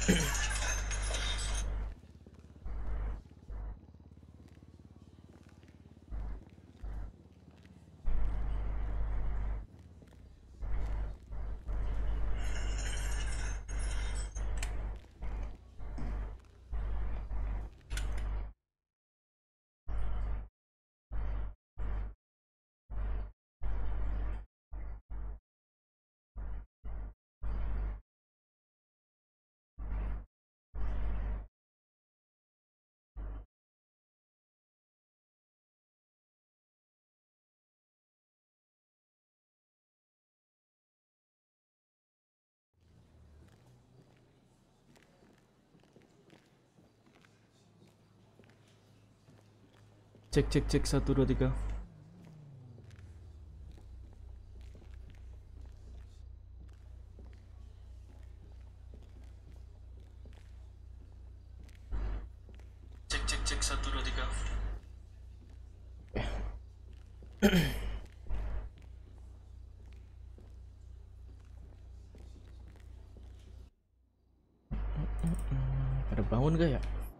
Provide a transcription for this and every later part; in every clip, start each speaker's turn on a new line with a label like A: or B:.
A: Cek cek cek 1 2 3. Cek cek cek 1 2 3. Pada bangun gak ya?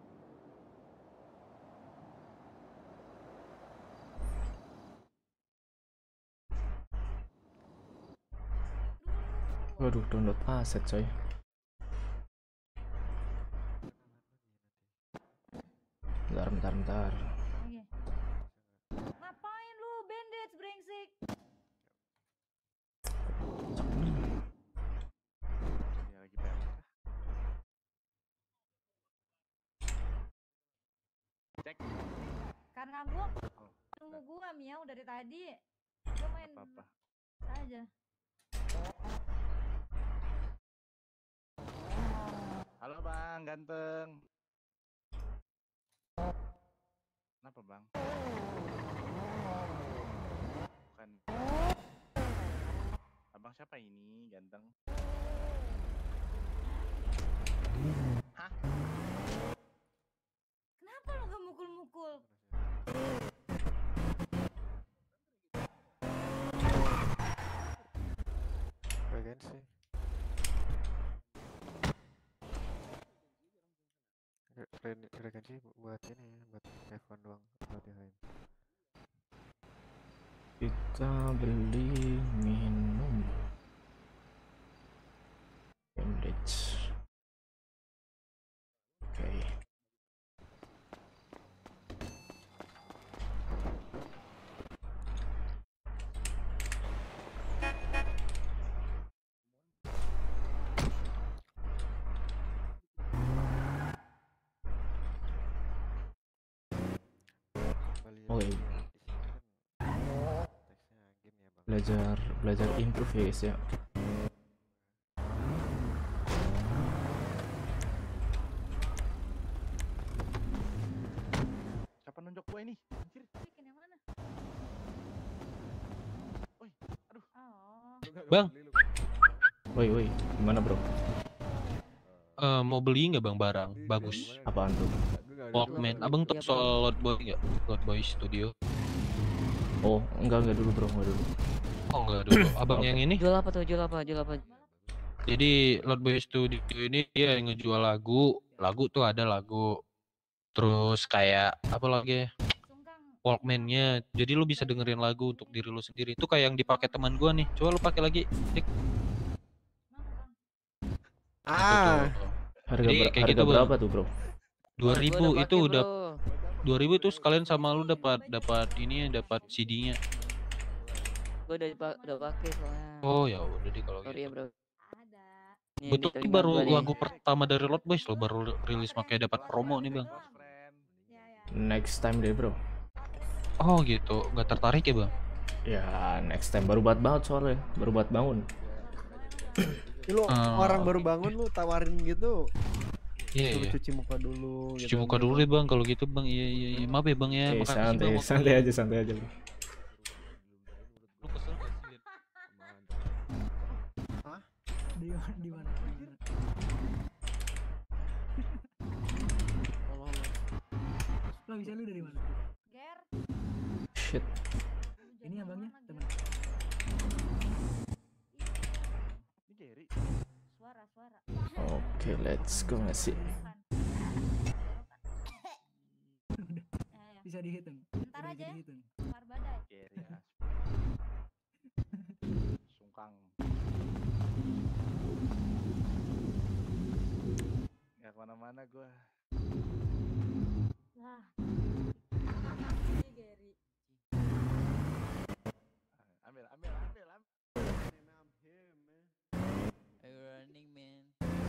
A: Waduh, download aset coy. Bentar.
B: Ngapain lu bandits brengsek?
C: Ya lagi PMS kah? Cek.
B: Karena gua nunggu gua miau dari tadi. Gua main
C: Apa-apa.
B: aja.
C: Halo bang, ganteng. Kenapa bang? Bukan. Abang siapa ini, ganteng? Hah?
B: Kenapa lu gak mukul-mukul?
D: Bagian sih. Frekuensi buat ini, buat F1 doang, buat yang lain.
A: Kita beli minum. Bandage. Oke. Oh iya. Belajar improve ya guys ya.
C: Siapa nunjuk gua ini? Anjir.
B: Bikin yang mana?
C: Woi, aduh.
B: Oh.
E: Bang.
A: Woi, gimana bro?
E: Mau beli nggak bang barang bagus?
A: Apaan tuh?
E: Walkman. Abang tuh soal Loud Boy nggak? Loud Boy Studio.
A: Oh, enggak dulu bro, enggak dulu.
E: Oh nggak dulu. Abang yang ini?
F: Jual apa tuh? Jual apa?
E: Jadi Loud Boy Studio ini dia ngejual lagu. Lagu tuh ada lagu. Terus kayak apa lagi? Walkman-nya. Jadi lu bisa dengerin lagu untuk diri lu sendiri. Itu kayak yang dipakai teman gua nih. Coba lu pakai lagi, Dik.
A: Harga
E: kayak
A: harga
E: gitu,
A: berapa
E: Bang.
A: tuh bro?
E: 2000 itu udah 2000 itu sekalian sama lu dapat ini ya, dapat CD-nya.
F: Gue udah pakai soalnya.
E: Oh ya udah deh kalau
F: Sorry
E: gitu.
F: ya bro.
E: Betul ini baru lagu pertama dari Loud Boys lo baru rilis makanya dapat promo nih bang.
A: Next time deh bro.
E: Oh gitu, nggak tertarik ya bang?
A: Ya next time baru banget soalnya, baru bangun.
G: Lu orang baru bangun lu tawarin gitu.
E: Iya, iya.
G: Cuci muka dulu.
E: Cuci muka dulu deh bang kalau gitu bang. Iya. Maaf ya bang ya.
A: Santai aja bro.
E: Lu kesel gak sih?
G: Hah? Di mana? Lo bisa lu dari mana?
B: Ger.
A: Shit.
G: Ini abangnya teman.
C: Ini Gary.
B: Suara. suara.
A: Oke, let's go nggak sih?
H: Bisa dihitung.
B: Ntar
H: Udah
B: aja ya.
H: dihitung.
B: Keluar badai.
C: Geri ya. Sungkang. Nggak kemana-mana gua.
B: Lah. Ini Gary.
C: Ambil.
F: Are you running, man?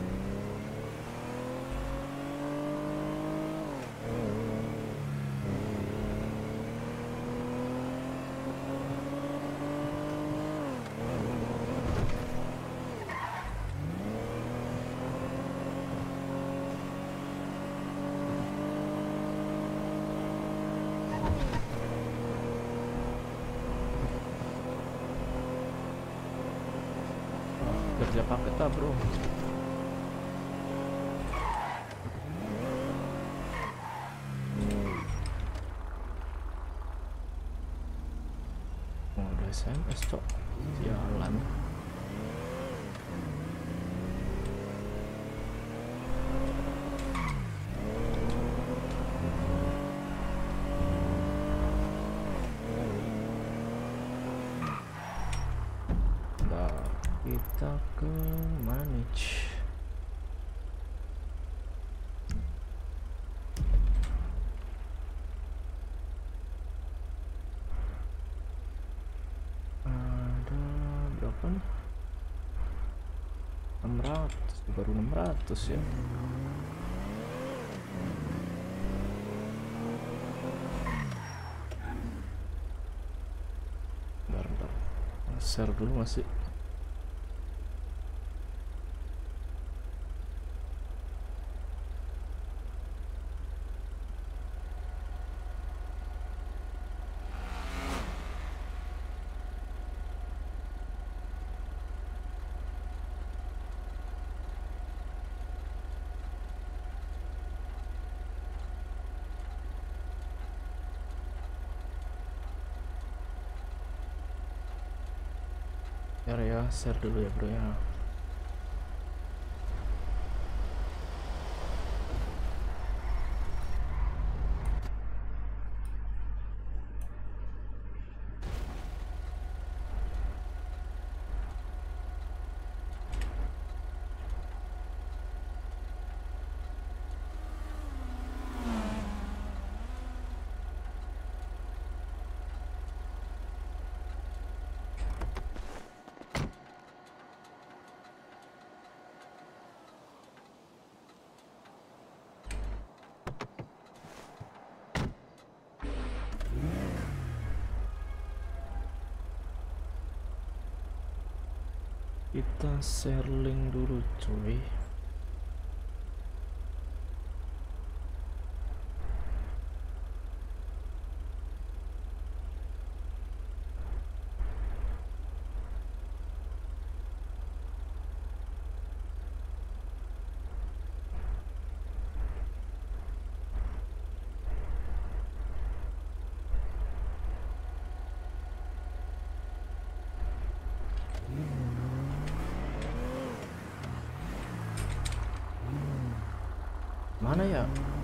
A: Kerja paket lah bro. Oh, udah SMS cok. Jalan. Kita ke manage. Ada berapa nih? 600, baru 600 ya. Bentar. Share dulu masih. Ya, share dulu ya bro ya. Kita share link dulu cuy. Mana ya?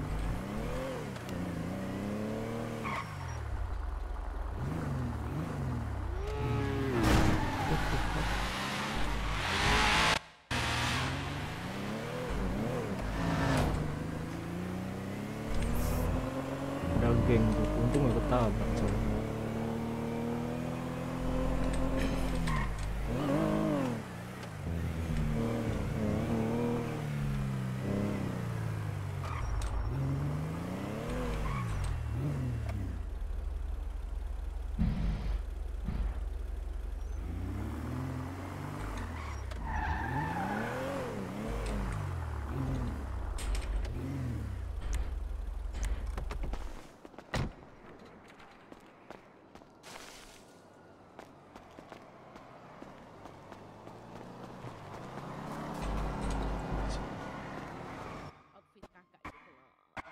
A: Ada geng tuh, untung gak ketabrak coy.
I: Outfit kakak gitu loh.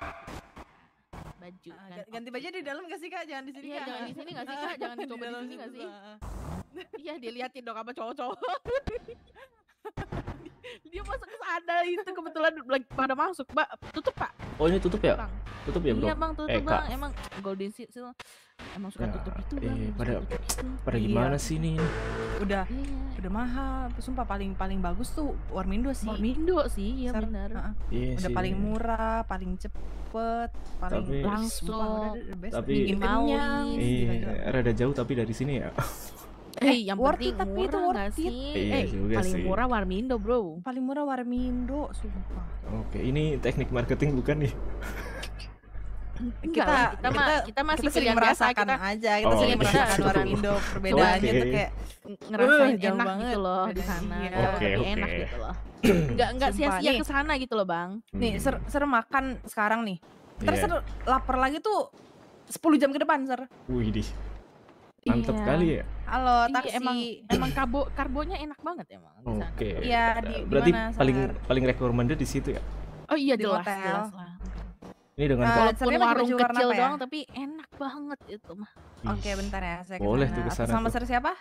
I: Baju kan.
J: Ganti baju di dalam gak sih kak? Jangan di sini
I: Iya,
J: kak.
I: jangan di sini nggak sih kak? Jangan dicoba di
J: dalam
I: sini nggak sih?
J: susah.
I: Iya, diliatin dong sama cowok-cowok. Dia masuk ke sana itu kebetulan lagi pada masuk, Mbak. Tutup, Pak.
A: Oh ini tutup ya?
I: Bang.
A: Tutup ya bro?
I: Iya, Bang, tutup,
A: Kak.
I: Bang. Emang Golden Seal emang suka
A: Ya,
I: tutup itu, Bang. Suka
A: pada
I: tutup itu.
A: pada
J: Iya.
A: gimana sih ini?
J: Udah
I: Iya.
J: udah mahal. Sumpah paling bagus tuh Warmindo sih.
I: Warmindo sih, ya
J: Sar.
I: benar.
J: Heeh.
A: Iya
J: Udah
A: sih.
J: paling murah, paling cepet, paling
A: Tapi-
I: Langsung.
J: sumpah, udah the best.
A: Tapi-
J: bikin kenyang.
A: Iya,
J: gila-gila.
A: rada jauh tapi dari sini ya.
I: Yang
J: worth
I: penting
J: it, tapi itu
I: murah
J: worth
I: nggak
J: it.
I: sih?
A: Iya juga
I: paling
A: sih.
I: murah Warmindo, Bro.
J: Paling murah Warmindo, sumpah.
A: Oke, ini teknik marketing bukan nih?
I: Enggak lah, kita masih
J: kita sering
I: kerjaan biasa,
J: merasakan
I: kita
J: aja, kita
A: Oh,
J: sering
A: gitu.
J: merasakan Warmindo perbedaannya
A: Oke.
J: tuh kayak
I: ngerasain
J: jauh
I: enak
J: banget
I: gitu loh di
J: bedanya.
I: sana.
J: Iya.
I: Jauh
A: Oke,
I: lebih
A: oke.
I: enak gitu loh. Enggak
J: Sumpah,
I: sia-sia
J: nih.
I: ke sana gitu loh, Bang.
J: nih ser makan sekarang nih. Ntar
A: Iya.
J: ser lapar lagi tuh 10 jam ke depan, Ser.
A: Wih, mantep
I: Iya.
A: kali ya.
J: Halo,
I: Iya,
J: taksi.
I: emang karbonya enak banget emang di sana.
A: Oke.
J: Iya, di
A: Berarti
J: mana, Sar?
A: paling recommended di situ ya.
I: Oh iya
J: Di
I: jelas,
J: hotel.
I: jelas lah.
A: Ini dengan
J: Nah,
A: kalau
I: Walaupun
J: Sernya pakai
I: warung
J: baju warna
I: kecil
J: apa ya?
I: doang tapi enak banget itu mah.
J: Oke, bentar ya, saya
A: Boleh
J: kesana.
A: tuh kesana
J: Sama
A: tuh.
J: Ser siapa?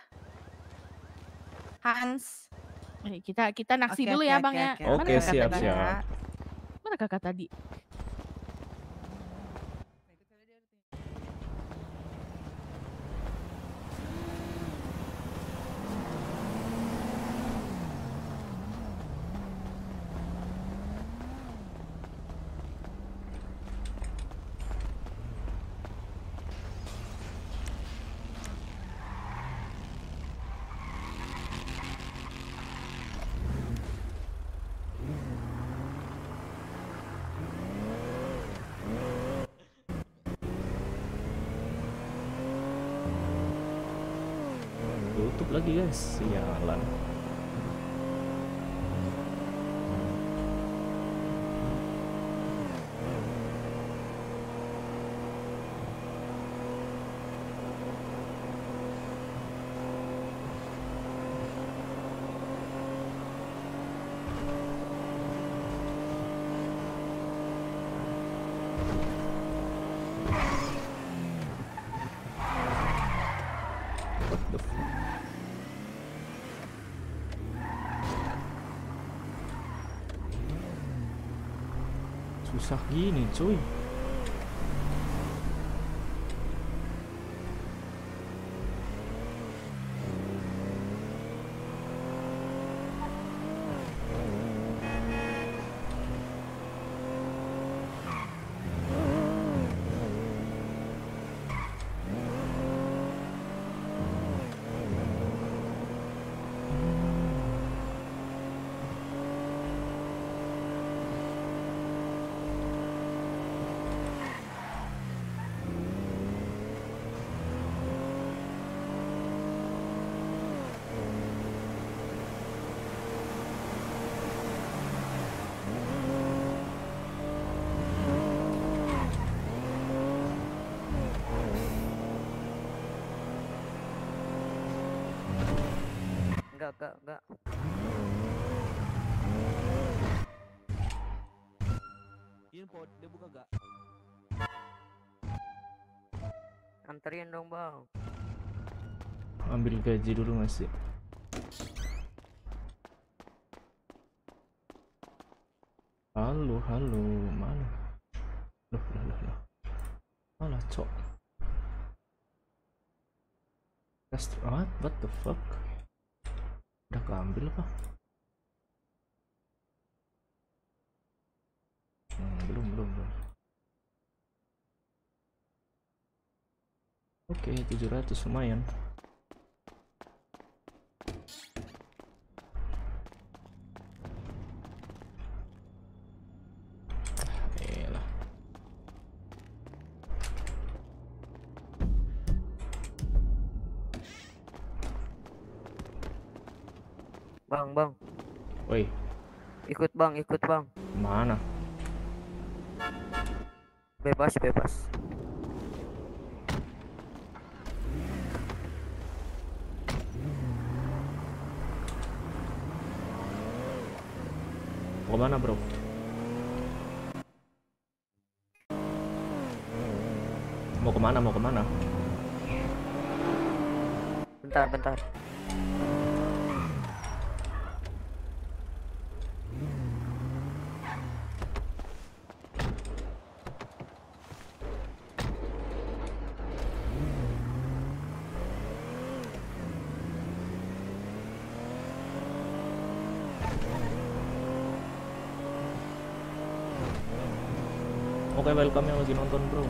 J: Hans.
I: Kita naksi
J: Oke,
I: dulu
J: oke,
I: ya,
J: oke,
I: Bang ya.
J: oke,
A: Oke,
I: Mana kakak
A: siap,
I: tadi?
A: siap.
I: Mana kakak tadi?
A: tutup lagi guys, sialan. What the fuck? Susah gini cuy.
F: Enggak. Info dia buka gak? Anterin dong, Bang.
A: Ambil gaji dulu masih. Halo, mana? Loh. Malah cok. What the fuck? Udah keambil apa? Belum. Oke, 700 lumayan. Elah.
F: Bang.
A: Woi,
F: Ikut, Bang.
A: mana?
F: Bebas.
A: Mau kemana bro? Mau kemana?
F: Bentar.
A: Oke, welcome yang lagi nonton, bro.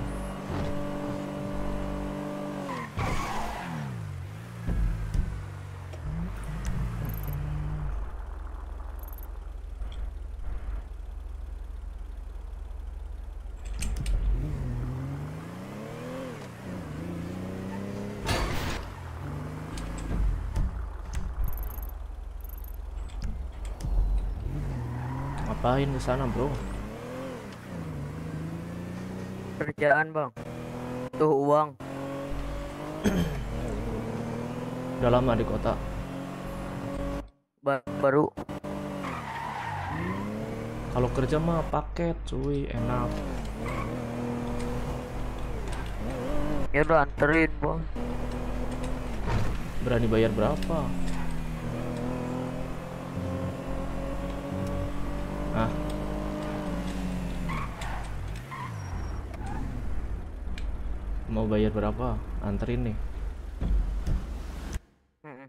A: Ngapain ke sana, bro?
F: Kerjaan bang. Tuh uang.
A: Udah lama di kota.
F: Baru.
A: Kalau kerja mah paket, cuy, enak.
F: Ya udah anterin bang.
A: Berani bayar berapa? Ah, mau bayar berapa? Anterin nih.
F: Mm-mm.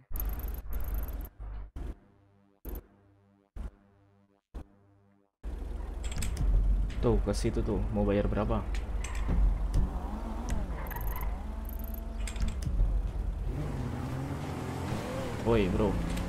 A: Tuh, ke situ tuh, mau bayar berapa? Woi, bro.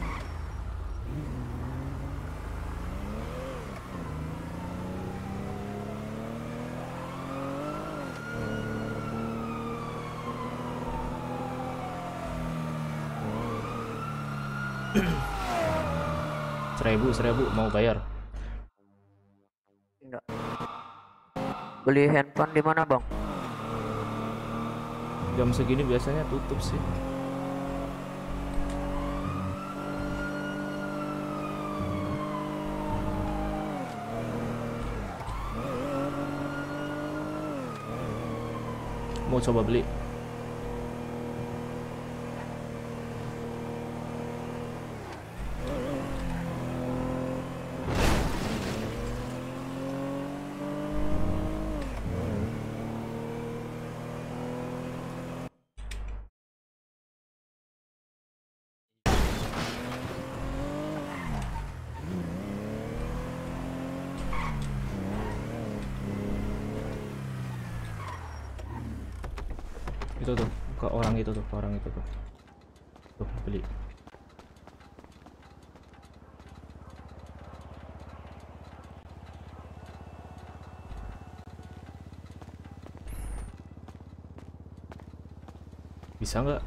A: Seribu mau bayar.
F: Enggak. Beli handphone di mana bang?
A: Jam segini biasanya tutup sih. Mau coba beli? Itu tuh, ke orang itu tuh, tuh beli. Bisa nggak?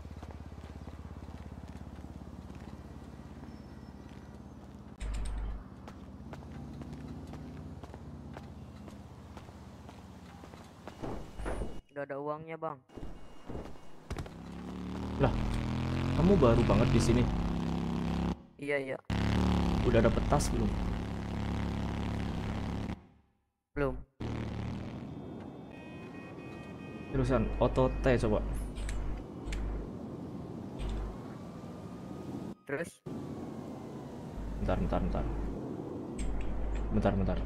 F: Udah ada uangnya bang.
A: Lah, kamu baru banget di sini.
F: Iya.
A: Udah dapet tas belum?
F: Belum.
A: Terusan auto T coba.
F: Terus
A: Bentar.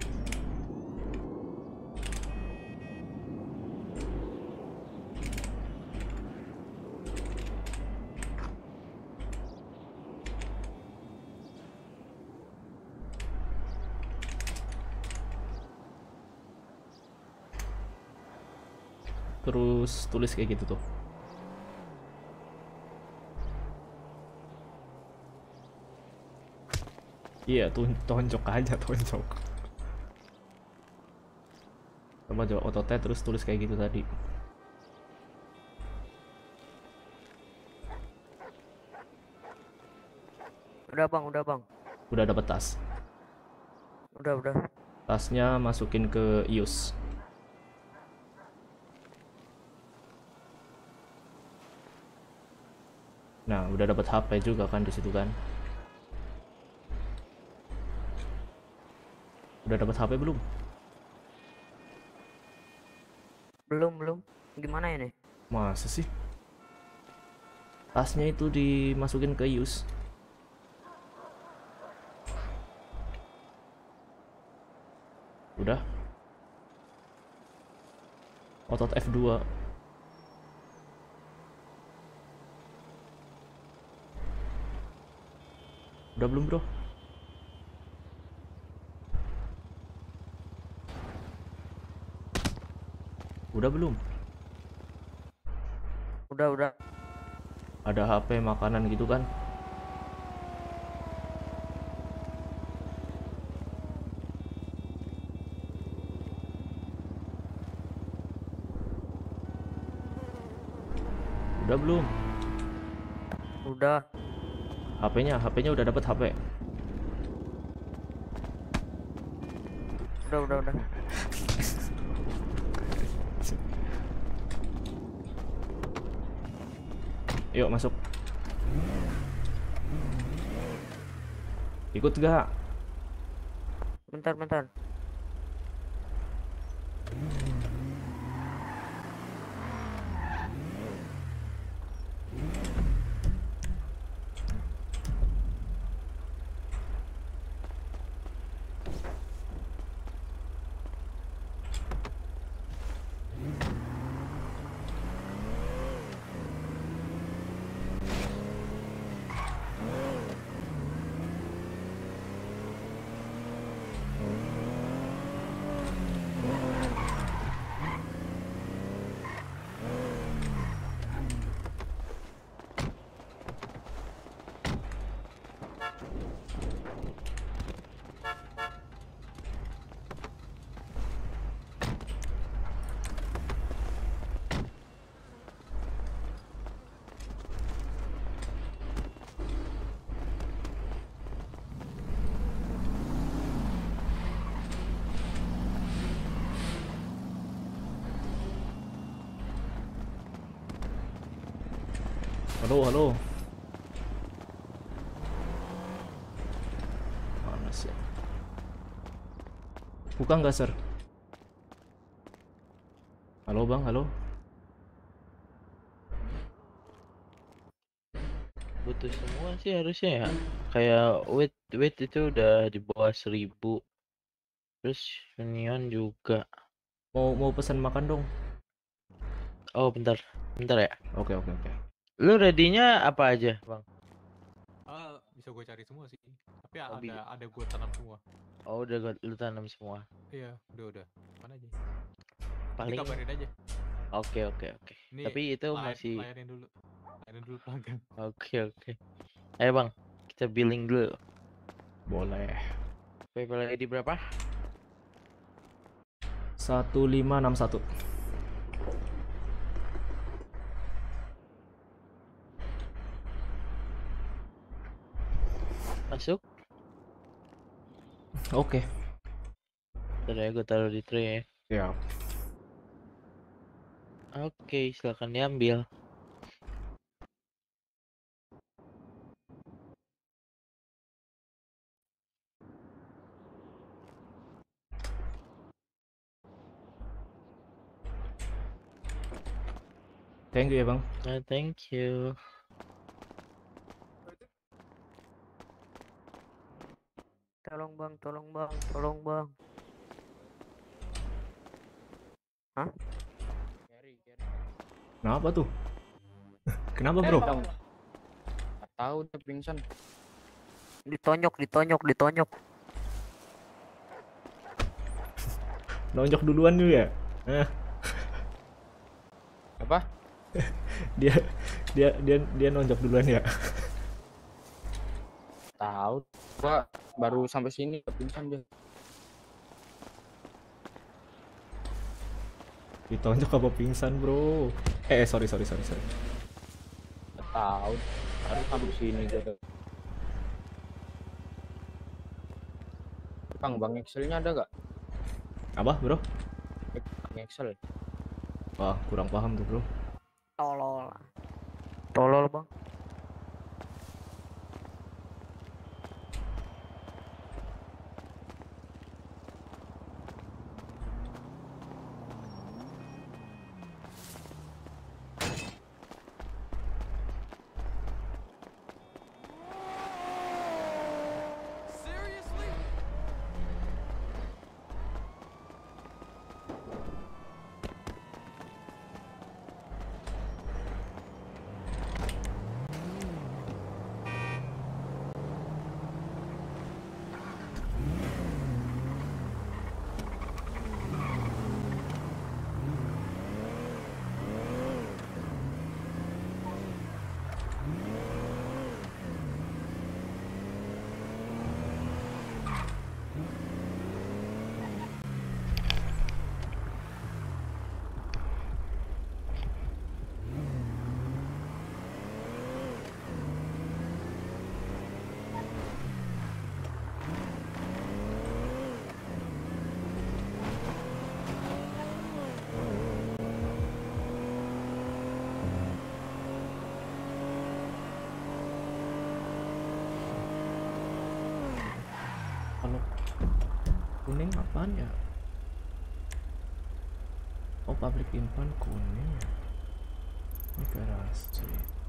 A: Terus tulis kayak gitu tuh. Iya, tonjok aja, tonjok. Coba auto T terus tulis kayak gitu tadi.
F: udah bang.
A: Udah dapet tas.
F: Udah.
A: Tasnya masukin ke ius. Nah, udah dapat HP juga kan di situ kan? Udah dapat HP belum?
F: Belum. Gimana ini?
A: Masa sih? Tasnya itu dimasukin ke ius. Udah. Otot F2. Udah belum, bro? Udah belum?
F: Udah.
A: Ada HP, makanan gitu kan? Udah belum?
F: Udah.
A: HP-nya udah dapet HP.
F: Udah.
A: Yuk masuk. Ikut gak?
F: Bentar.
A: Halo. Mana sih? Buka nggak, Sir? Halo, Bang. Halo.
H: Butuh semua sih harusnya ya. Kayak weight itu udah di bawah 1000. Terus Union juga.
A: Mau pesan makan dong.
H: Oh, bentar ya.
A: Oke.
H: Lu ready-nya apa aja, Bang?
E: Bisa gue cari semua sih. Tapi
H: Oh,
E: ada gue tanam semua.
H: Oh, udah lu tanam semua.
E: Iya, udah. Mana aja?
H: Paling
E: Kabarin aja.
H: Oke.
E: Ini
H: Tapi itu masih
E: layanin dulu pelanggan.
H: Oke. Ayo, Bang. Kita billing dulu.
A: Boleh.
H: PayPal ID berapa?
A: 1561.
H: Masuk.
A: Oke.
H: Bentar ya, gue taruh di tray ya.
A: Ya.
H: Oke, silakan diambil.
A: Thank you ya, Bang.
H: Thank you.
F: Tolong bang. Hah?
A: Kenapa tuh? Kenapa, Bro?
G: Tahu udah pingsan.
F: Ditonyok.
A: Nonjok duluan dulu ya?
G: Apa?
A: dia nonjok duluan ya?
G: Tahu. Gua baru sampai sini pingsan dia.
A: Ditonjok apa pingsan, Bro? Sorry.
G: Tahu. Baru sampai sini gua. Bang Excel-nya ada gak?
A: Apa, Bro?
G: Bang Excel.
A: Wah, kurang paham tuh, Bro.
F: Tolol bang.
A: kuning apaan ya? Oh, public info kuning. Operasi.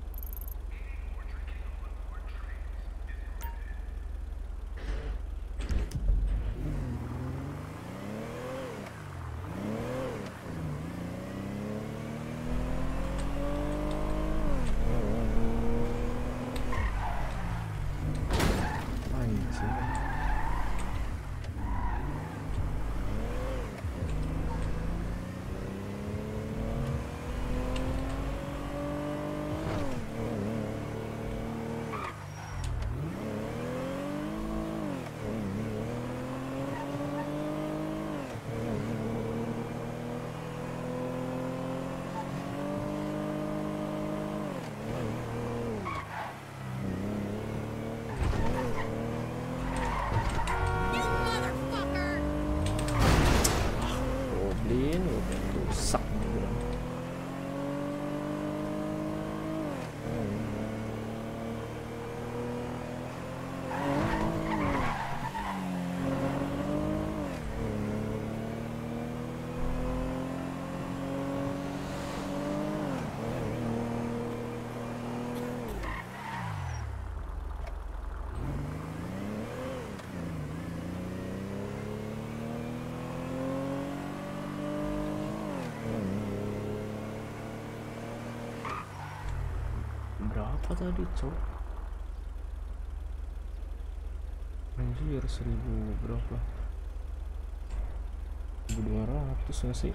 A: Anjir. Goblin udah rusak nih bilang. Berapa tadi, cok? Anjir, 1000 berapa? 1200 nggak sih?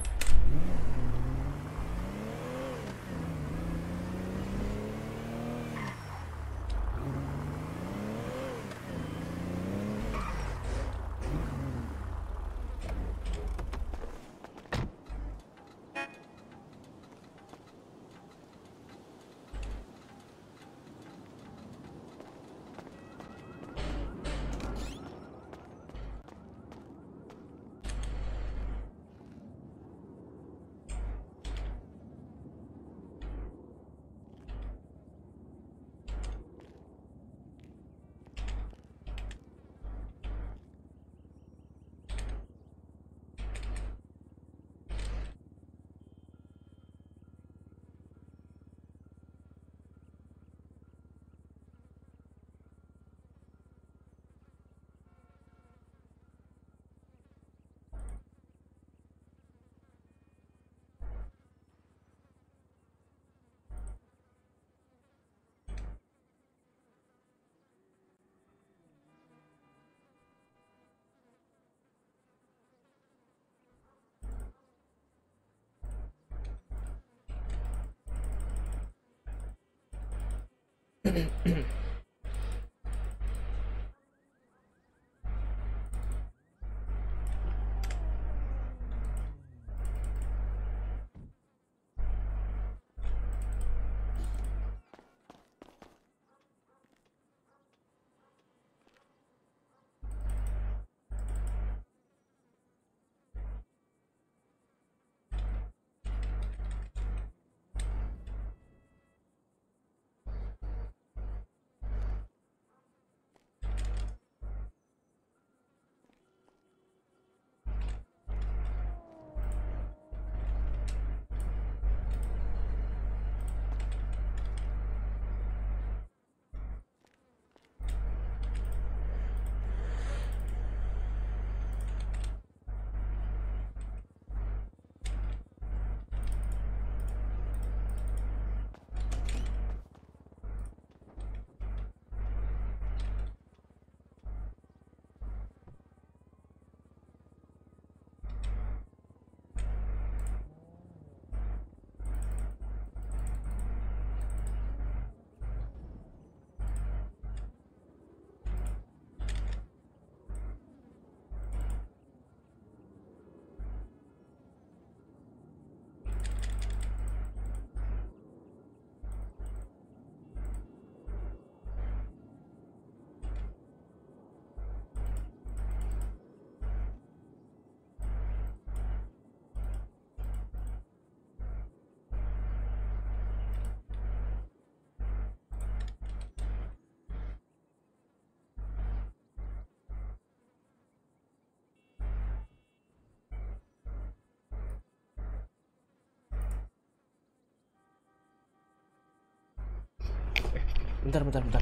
A: Bentar, bentar, bentar.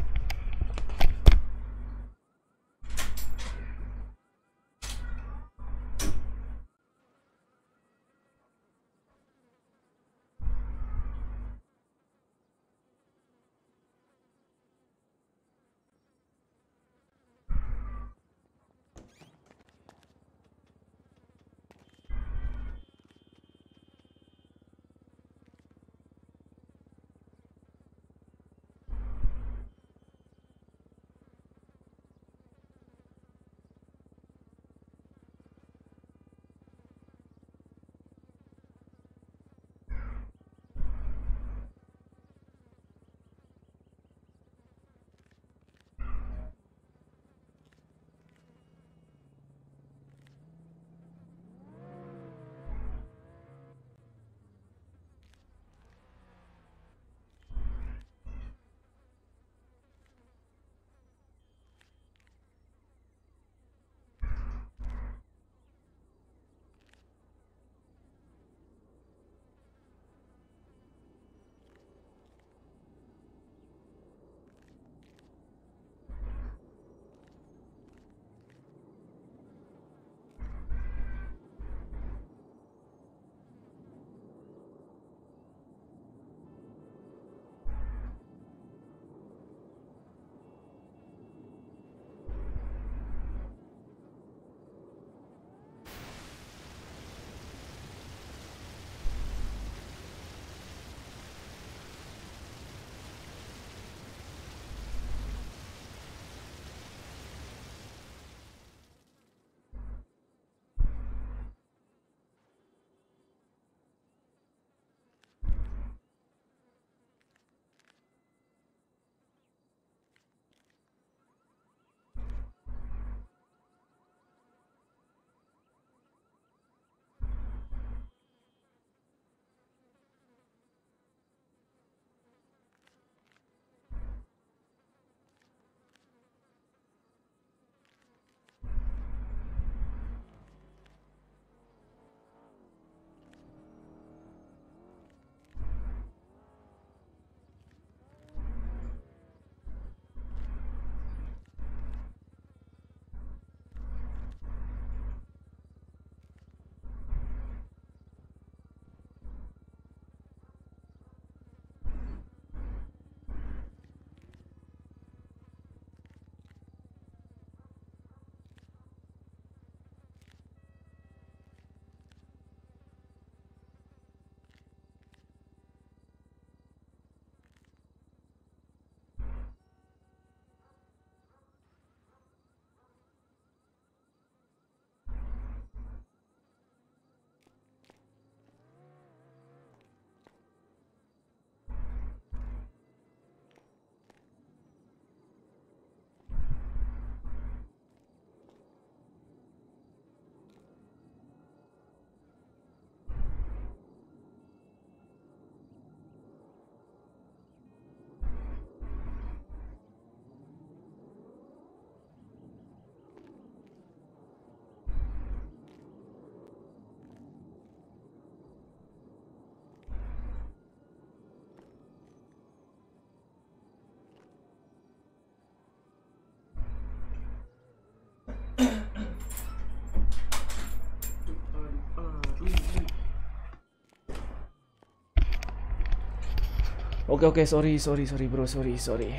A: Oke, oke, sorry bro, sorry.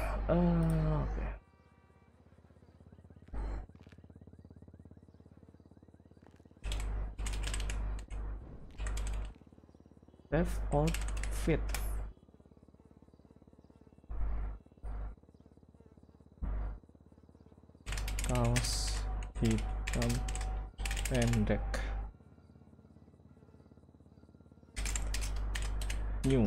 A: Oke. Save outfit. Kaos hitam pendek. New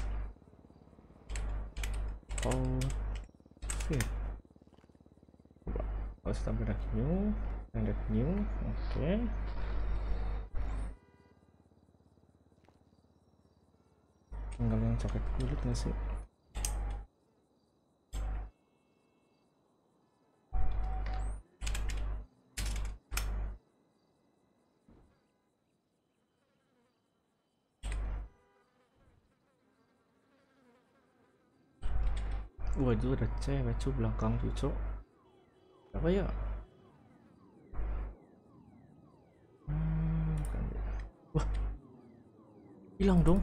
A: outfit. Coba kaos hitam pendek new. Oke. Tinggal yang coklat kulit nggak sih? Wah itu ada cewek cu belakang tuh cok. Apa ya? Bukan dia. Wah, hilang dong.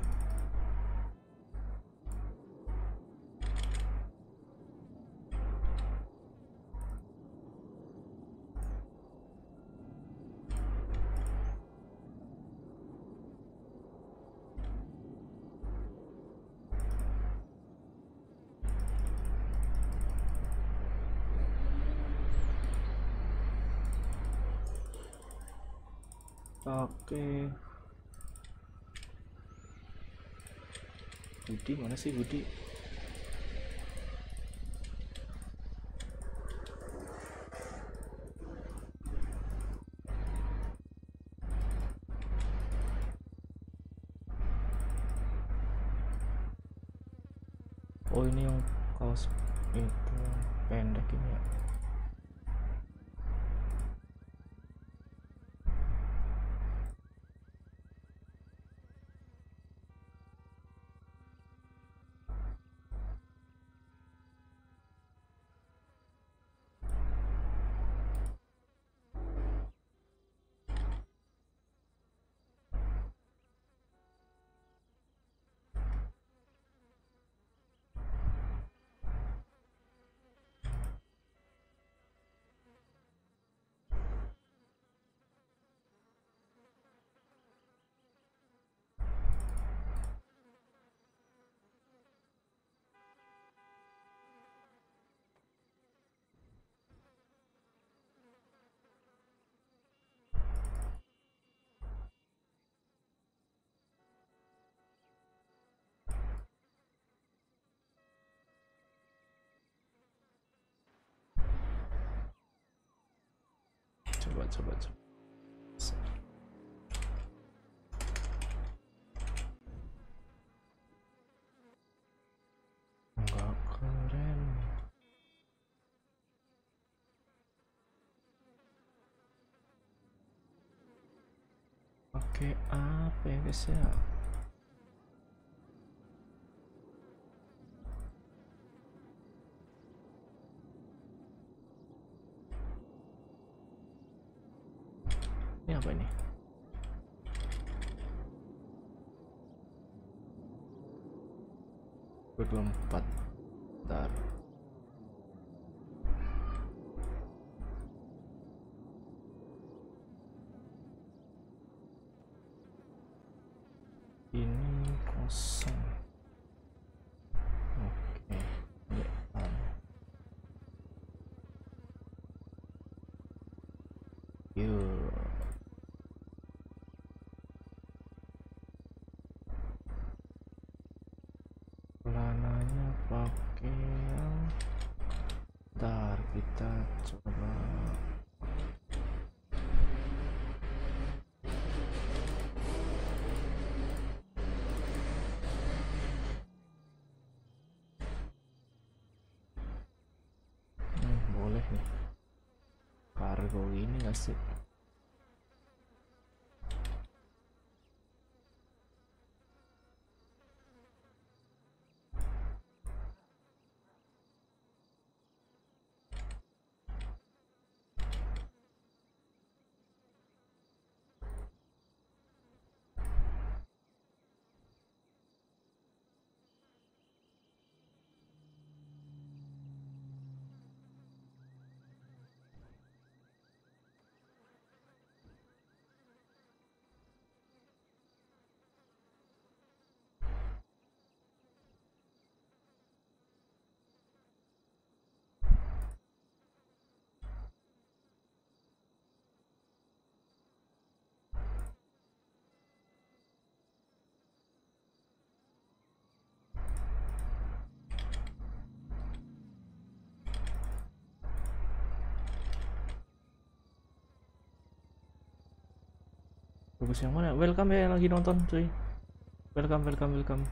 A: Oke. Budi mana sih Budi? Oh ini yang kaos itu pendek ini ya. Coba. Enggak keren. Pakai apa ya guys ya? Ini apa ini? Ber-24. Bentar. Ini kosong. Oke. Ya, yuk. Celananya pakai yang ntar kita coba boleh nih kargo ini nggak sih? Bagus yang mana? Welcome ya yang lagi nonton cuy. Welcome.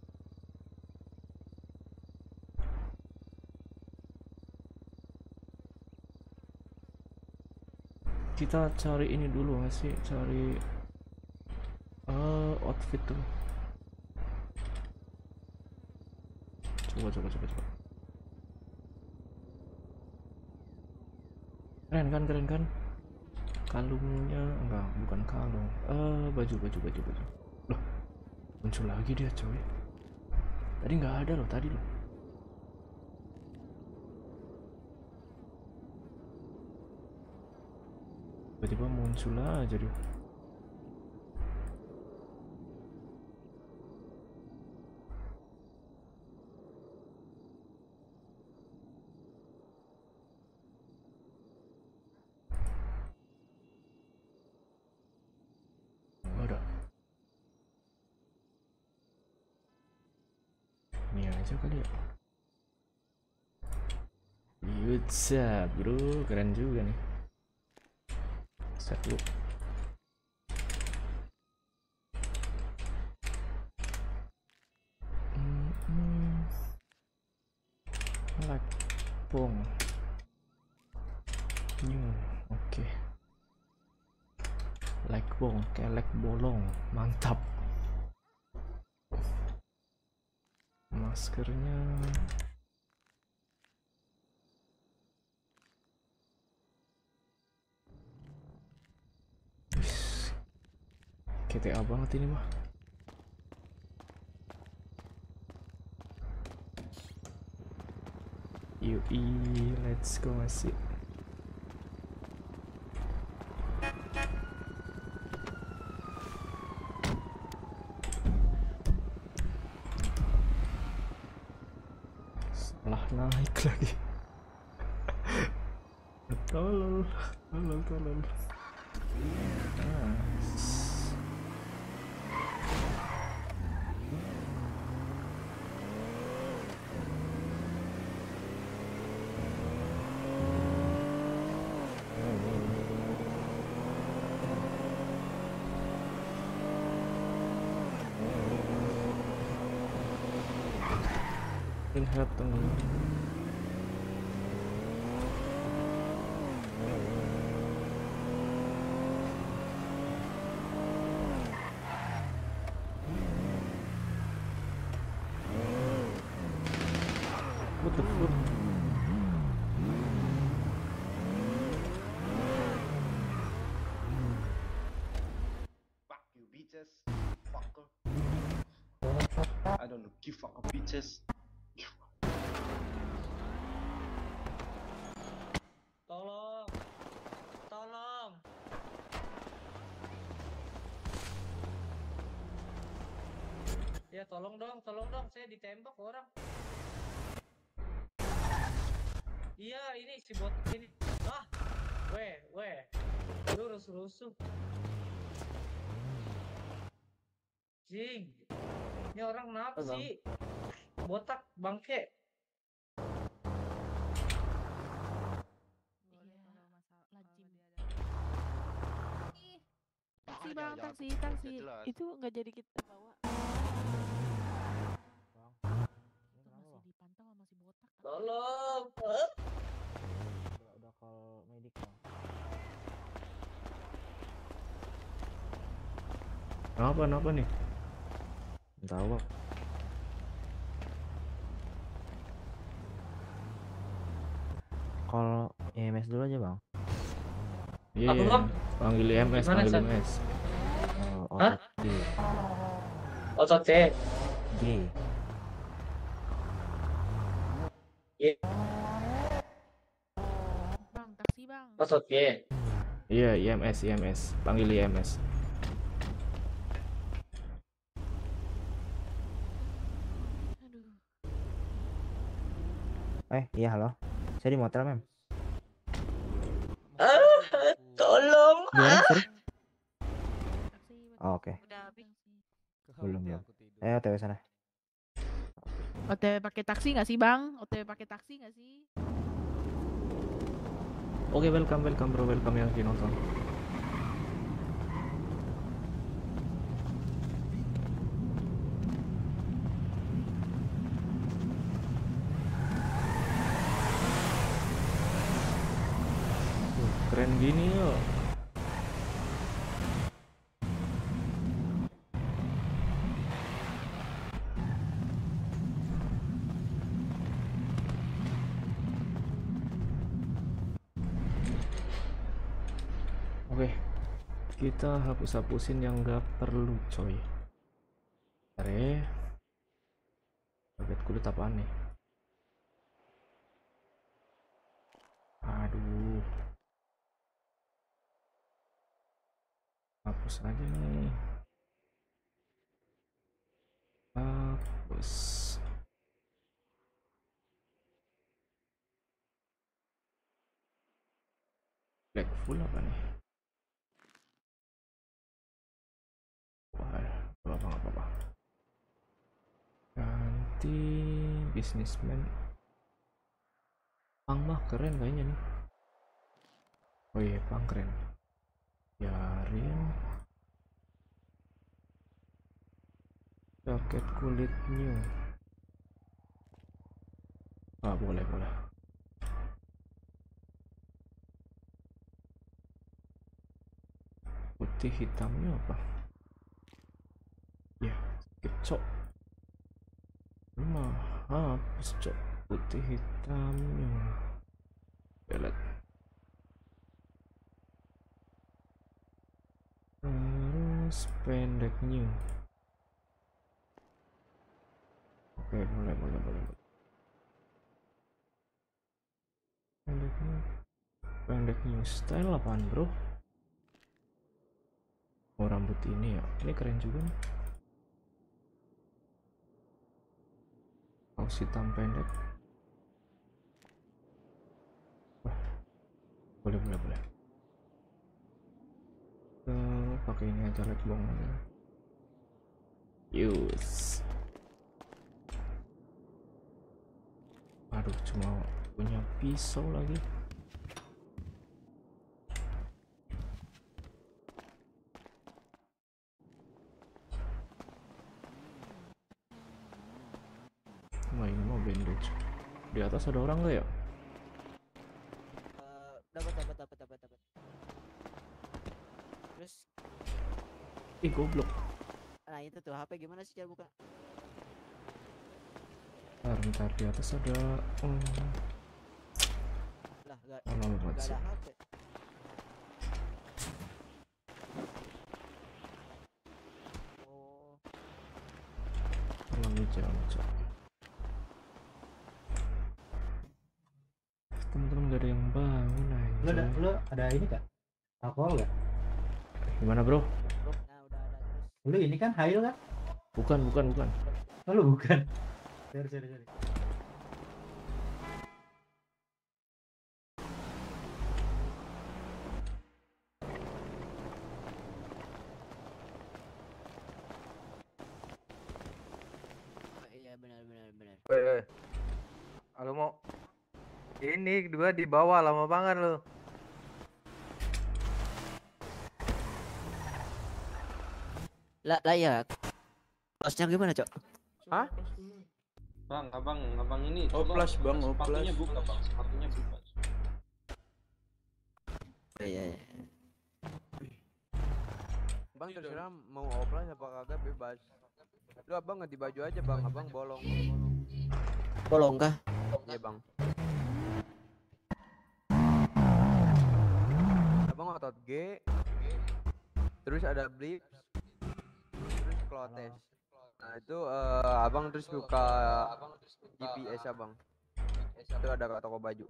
A: Kita cari ini dulu nggak sih? Cari outfit tuh. Coba. Keren kan? Kalungnya enggak, bukan kalung. Baju. Loh, muncul lagi dia, coy. Tadi nggak ada loh, tadi loh. Tiba-tiba muncul aja dia. Ada. Ini aja kali ya. Yutsa bro, keren juga nih. Set lu. Like bong. New, oke. Like bong, kelek bolong, mantap. Maskernya. GTA banget ini mah. Yui, let's go masih. Salah naik lagi. Tolol. Lihat teman. What the fuck?
K: Fuck you bitches, fucker. I don't give fuck bitches.
L: Tolong. Ya tolong dong, saya ditembak orang. Iya, ini si bot ini. Weh. Lu rusuh. Jing. Ini orang kenapa sih? Botak bangke.
I: Taksi. Itu nggak jadi kita bawa. Itu masih dipantau sama si botak.
L: Tolong.
A: Udah call medik bang. Kenapa nih? Tahu bang.
F: Call EMS dulu aja bang.
A: Iya. Panggil EMS.
L: Hah? Otot C.
F: G.
I: Bang, taksi bang.
L: Otot G.
A: Iya, EMS. Panggil EMS.
I: Aduh.
F: Iya halo. Saya di motel mem.
L: Tolong.
F: Oh, oke. Belum. Ayo OTW sana.
I: OTW pakai taksi nggak sih bang?
A: Oke, welcome bro, welcome yang lagi nonton. Keren gini yo. Oke, kita hapus-hapusin yang nggak perlu coy. Target kulit apaan nih? Aduh, hapus aja nih. Hapus. Black full apa nih? Wah, apa-apa. Ganti businessman. Pang mah keren kayaknya nih. Oh iya, pang keren. Biarin. Jaket kulit new. Ah, boleh. Putih hitamnya apa? Ya, kecok. Hapus cok. Putih hitamnya. Pelet. Terus pendeknya. Oke, boleh. Pendeknya style apaan bro? Oh, rambut ini ya, ini keren juga nih. Kaos hitam pendek. Wah, boleh. Pakai ini aja, light long aja. Use. Aduh, cuma punya pisau lagi. Nah, ini mau bandage. Di atas ada orang nggak ya?
F: Dapat. Terus
A: Ih, goblok.
F: nah itu tuh HP gimana sih cara buka?
A: Bentar, di atas ada
F: Lah
A: Nggak
F: ada HP. Oh,
A: Tolong hijau. Teman-teman gak ada yang bangun aja.
L: Lu ada ini kak? Alkohol gak?
A: Gimana bro?
F: nah udah ada terus.
L: Lu ini kan Hail kan?
A: Bukan.
L: Oh, lu bukan. Sorry.
F: Oh, iya benar.
D: Woi. Halo mau. Ini dua di bawah lama banget lu.
F: Lah ya. Close-nya gimana, Cok?
D: Hah?
L: Bang, abang ini.
G: Oplas bang, oplas.
L: Sepatunya buka bang, sepatunya buka.
F: Iya.
D: Bang terserah mau offline apa kagak bebas. Lu abang ganti baju aja bang, abang bolong.
F: Bolong kah?
D: Iya bang. Abang otot G. Terus ada blips. Terus klotes. Nah itu abang terus buka GPS abang. Itu ada ke toko baju.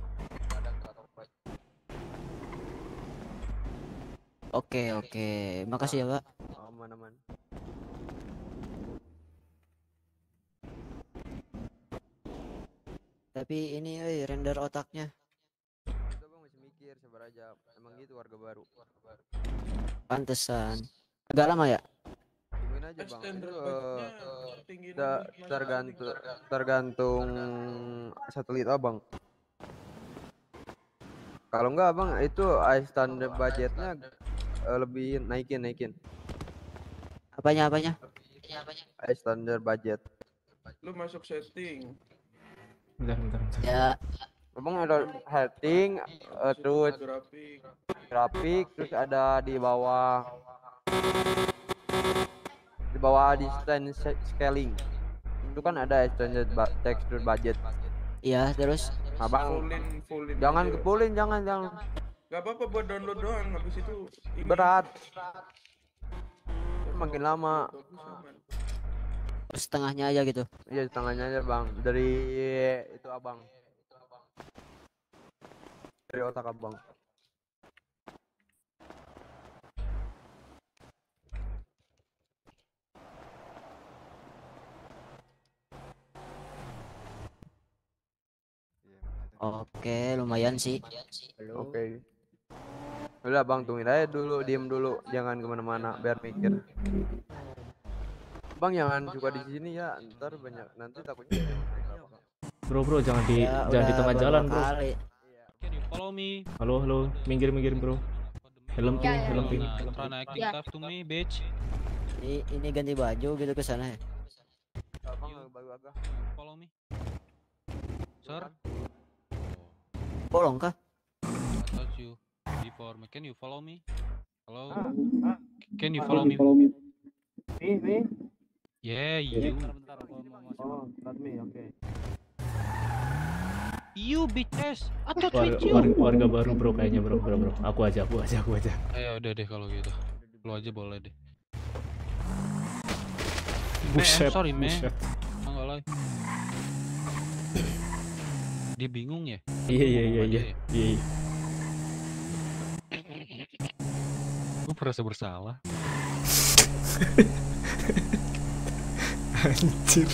F: Oke. Makasih ya, Pak.
D: Aman.
F: Tapi ini render otaknya.
D: Itu bang masih mikir sabar aja. Emang gitu warga baru.
F: Pantesan. Agak lama ya?
D: Tungguin aja bang. Itu tergantung satelit abang. Kalau enggak abang itu standar budgetnya lebih naikin.
F: Apanya?
D: Standar budget.
G: Lu masuk setting.
A: Bentar.
F: Ya,
D: Abang ada setting, terus grafik, terus ada di bawah distance scaling. Itu kan ada standard texture budget.
F: iya terus.
D: Abang
G: Fullin
D: jangan
G: aja.
D: kepulin, jangan.
M: Gak apa-apa buat download doang, habis itu ini.
D: Berat. Makin lama.
F: Setengahnya aja gitu.
D: Iya, setengahnya aja bang. Dari itu abang. Dari otak abang.
F: Oke, lumayan sih.
D: Oke. Udah bang, tungguin aja dulu, diem dulu, jangan kemana-mana, biar mikir. Bang jangan suka di sini ya, ntar banyak nanti takutnya.
A: Bro, jangan di
F: Ya,
A: jangan di
F: udah
A: tengah jalan, bro.
F: kali.
E: Can you follow me?
A: Halo, minggir, bro. Helm ping, helm ping.
E: Trying acting tough to me, bitch.
F: Ini ganti baju gitu ke sana ya.
D: Abang baru agak.
E: Follow me. Sir?
F: Bolong kah?
E: I touch you before. Can you follow me? Hello? Can you follow me?
G: Me?
E: Yeah, you.
G: Oh, not me, okay.
E: You bitches. I touch
A: Warga,
E: with you.
A: warga baru, bro, kayaknya, bro. Aku aja.
E: Udah deh kalau gitu. Lu aja boleh deh.
A: Buset,
E: sorry, man.
A: buset.
E: Enggak lah. Dia bingung ya?
A: Iya.
E: Gue merasa bersalah.
A: Anjir.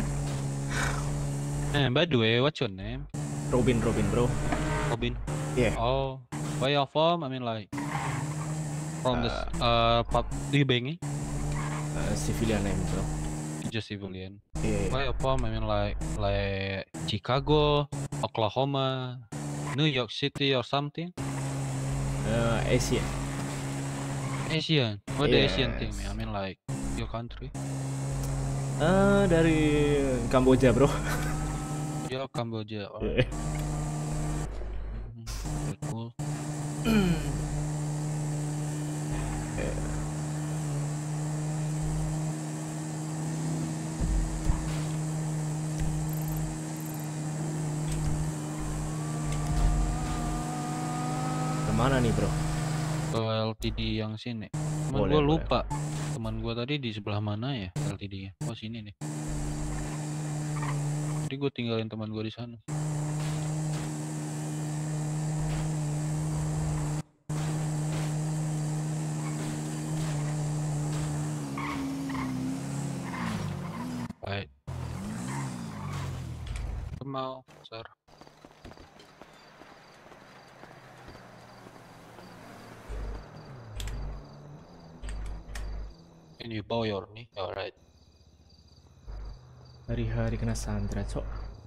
E: By the way, what's your name?
A: Robin, bro.
E: Robin.
A: Yeah.
E: Oh, where you from? I mean like from the pub. Do you banging?
A: Civilian name, bro.
E: Just civilian.
A: Yeah.
E: Where you from? I mean like Chicago, Oklahoma, New York City or something.
A: Asian.
E: Asian. What the Asian
A: Yes.
E: thing, man? I mean like your country.
A: Dari Kamboja, bro.
E: Yeah, Cambodia. Oh.
A: Yeah.
E: Very cool.
A: Kemana nih, bro?
E: Ke LTD yang sini. Cuman
A: Boleh,
E: gue
A: boleh.
E: lupa. Teman gue tadi di sebelah mana ya LTD-nya? Oh sini nih. Jadi gue tinggalin teman gue di sana. Baik. Mau, sir. Can you bow your knee? Alright.
A: Hari-hari kena sandra, cok.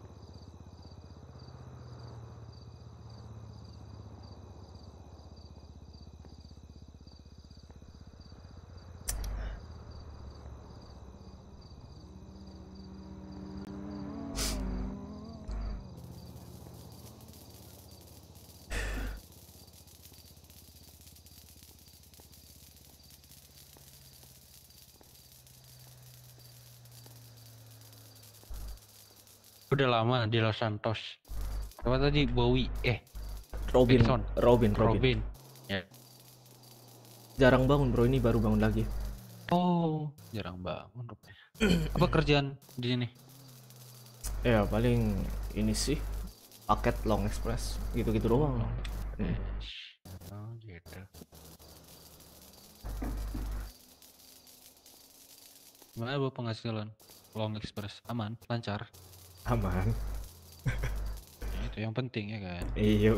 E: Udah lama di Los Santos. Apa tadi Bowie?
A: Robin.
E: Wilson. Robin. Ya.
A: Jarang bangun, bro. Ini baru bangun lagi.
E: Oh, jarang bangun rupanya. Apa kerjaan di sini?
A: Ya, paling ini sih paket Long Express gitu-gitu doang.
E: Oh, gitu. Gimana bu penghasilan Long Express? Aman, lancar.
A: Aman.
E: Ya, itu yang penting ya kan.
A: Iya.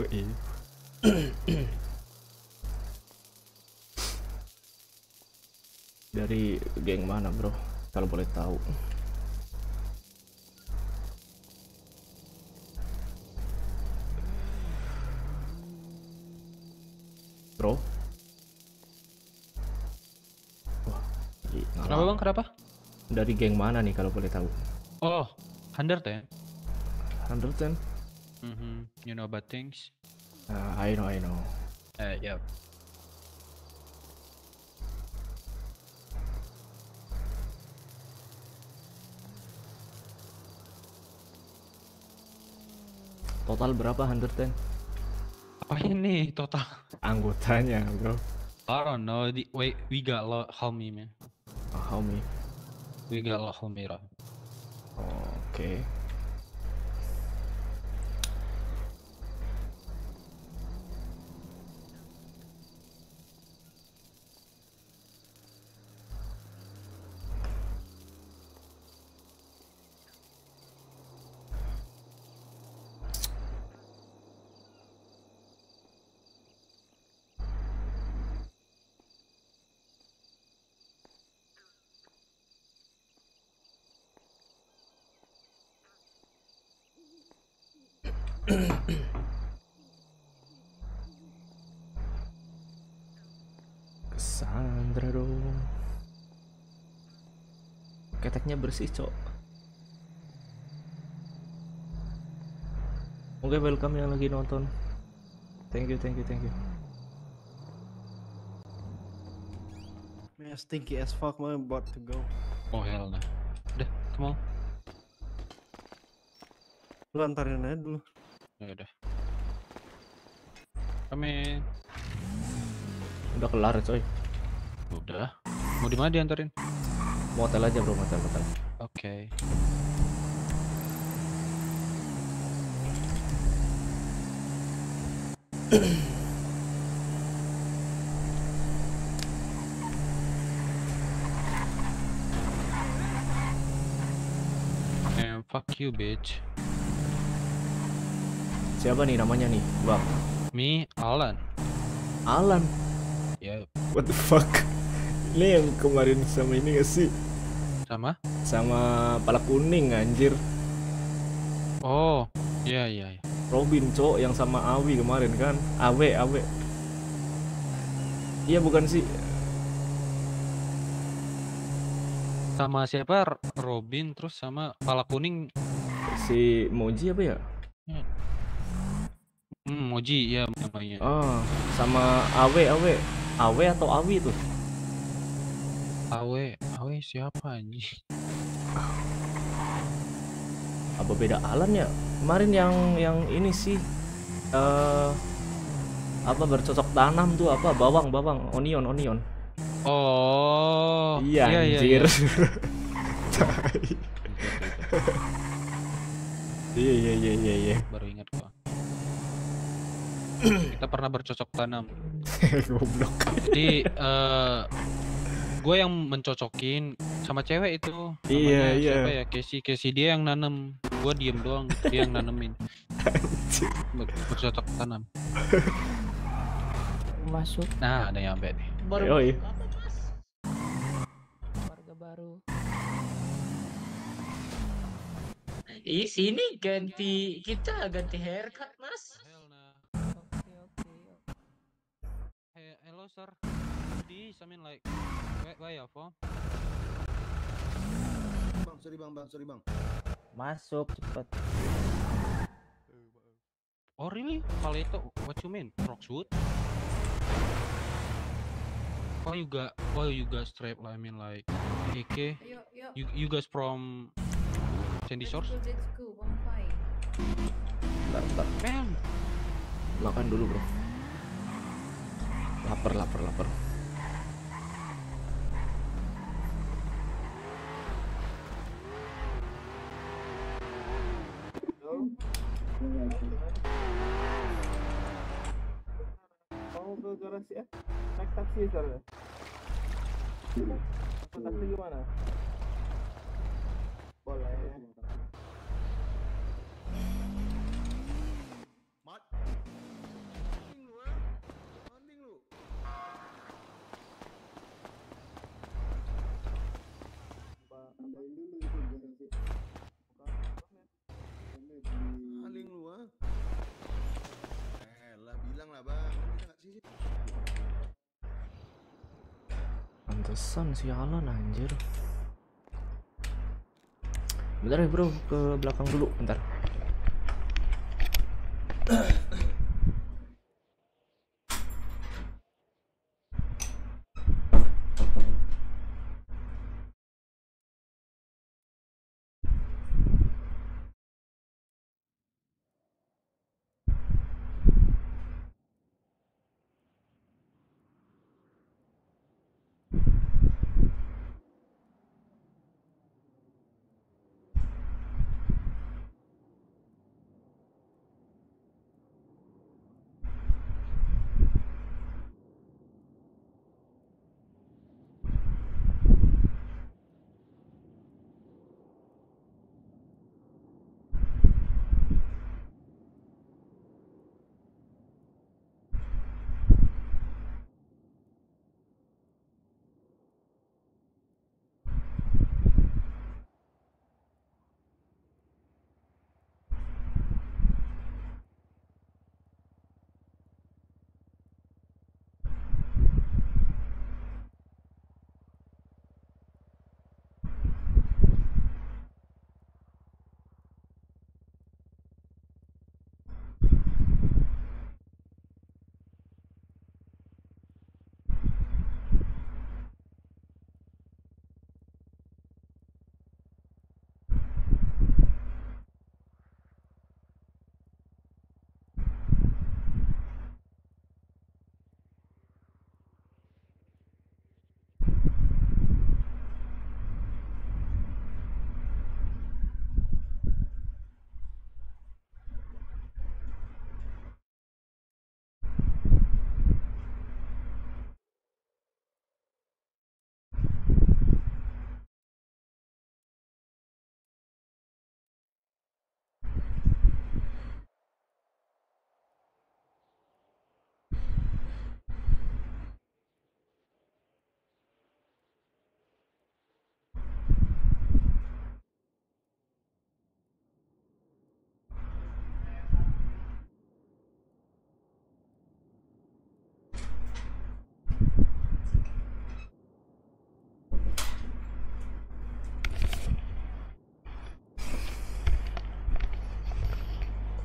A: Dari geng mana, bro? Kalau boleh tahu. Bro. Wah,
E: Kenapa bang? Kenapa?
A: Dari geng mana nih kalau boleh tahu?
E: Oh, 110.
A: 110?
E: You know about things?
A: I know.
E: Yeah.
A: Total berapa 110?
E: Oh ini total.
A: Anggotanya, bro.
E: I don't know. Wait, we got homie man.
A: Homie.
E: We got homie right.
A: Oke. Cassandra dong. Keteknya bersih, cok. Oke, welcome yang lagi nonton. Thank you.
G: Man, stinky as fuck, man. About to go.
E: Oh hell nah. Udah, come on.
G: Lu antarin aja dulu.
E: Ya udah. Kami
A: Udah kelar, coy.
E: udah. Mau di mana diantarin?
A: Motel aja, bro, motel.
E: Oke. And fuck you, bitch.
A: Siapa nih namanya nih, Bang?
E: Me, Alan.
A: Alan.
E: Ya.
A: What the fuck? Ini yang kemarin sama ini gak sih?
E: Sama?
A: Sama pala kuning, anjir.
E: Oh, iya.
A: Robin, cok, yang sama Awi kemarin kan? Awe. Iya bukan sih?
E: Sama siapa? Robin, terus sama pala kuning.
A: Si Moji apa ya?
E: Moji, ya namanya.
A: Oh, sama Awe atau Awi tuh?
E: Awe siapa anjing?
A: Apa beda Alan ya? Kemarin yang ini sih apa bercocok tanam tuh, apa bawang, onion.
E: Oh,
A: iya anjir. Iya.
E: Baru ingat gua. Kita pernah bercocok tanam.
A: Goblok.
E: Jadi gue yang mencocokin sama cewek itu.
A: Iya.
E: Siapa ya? Casey dia yang nanam. Gue diem doang, dia yang nanemin. Bercocok tanam.
H: Masuk.
E: Nah, ada yang nyampe nih.
L: Baru
A: Yoi.
L: apa, Mas?
H: Warga baru.
L: Sini ganti haircut, Mas.
E: Hello sir. This I mean like where you from?
K: Sorry bang.
H: Masuk cepet.
E: Oh really? Paleto? What you mean? Roxwood? Oh you got strap like I mean like AK. You guys from Sandy Shores?
A: Bentar.
E: Man.
A: Makan dulu, bro. Lapar.
M: Mau ke garasi ya? Naik taksi sekarang. Taksi gimana? Boleh.
K: Aling lu ah. Lah bilang lah bang, kita nggak sih.
A: Pantesan sialan anjir. Bentar ya bro, ke belakang dulu, bentar.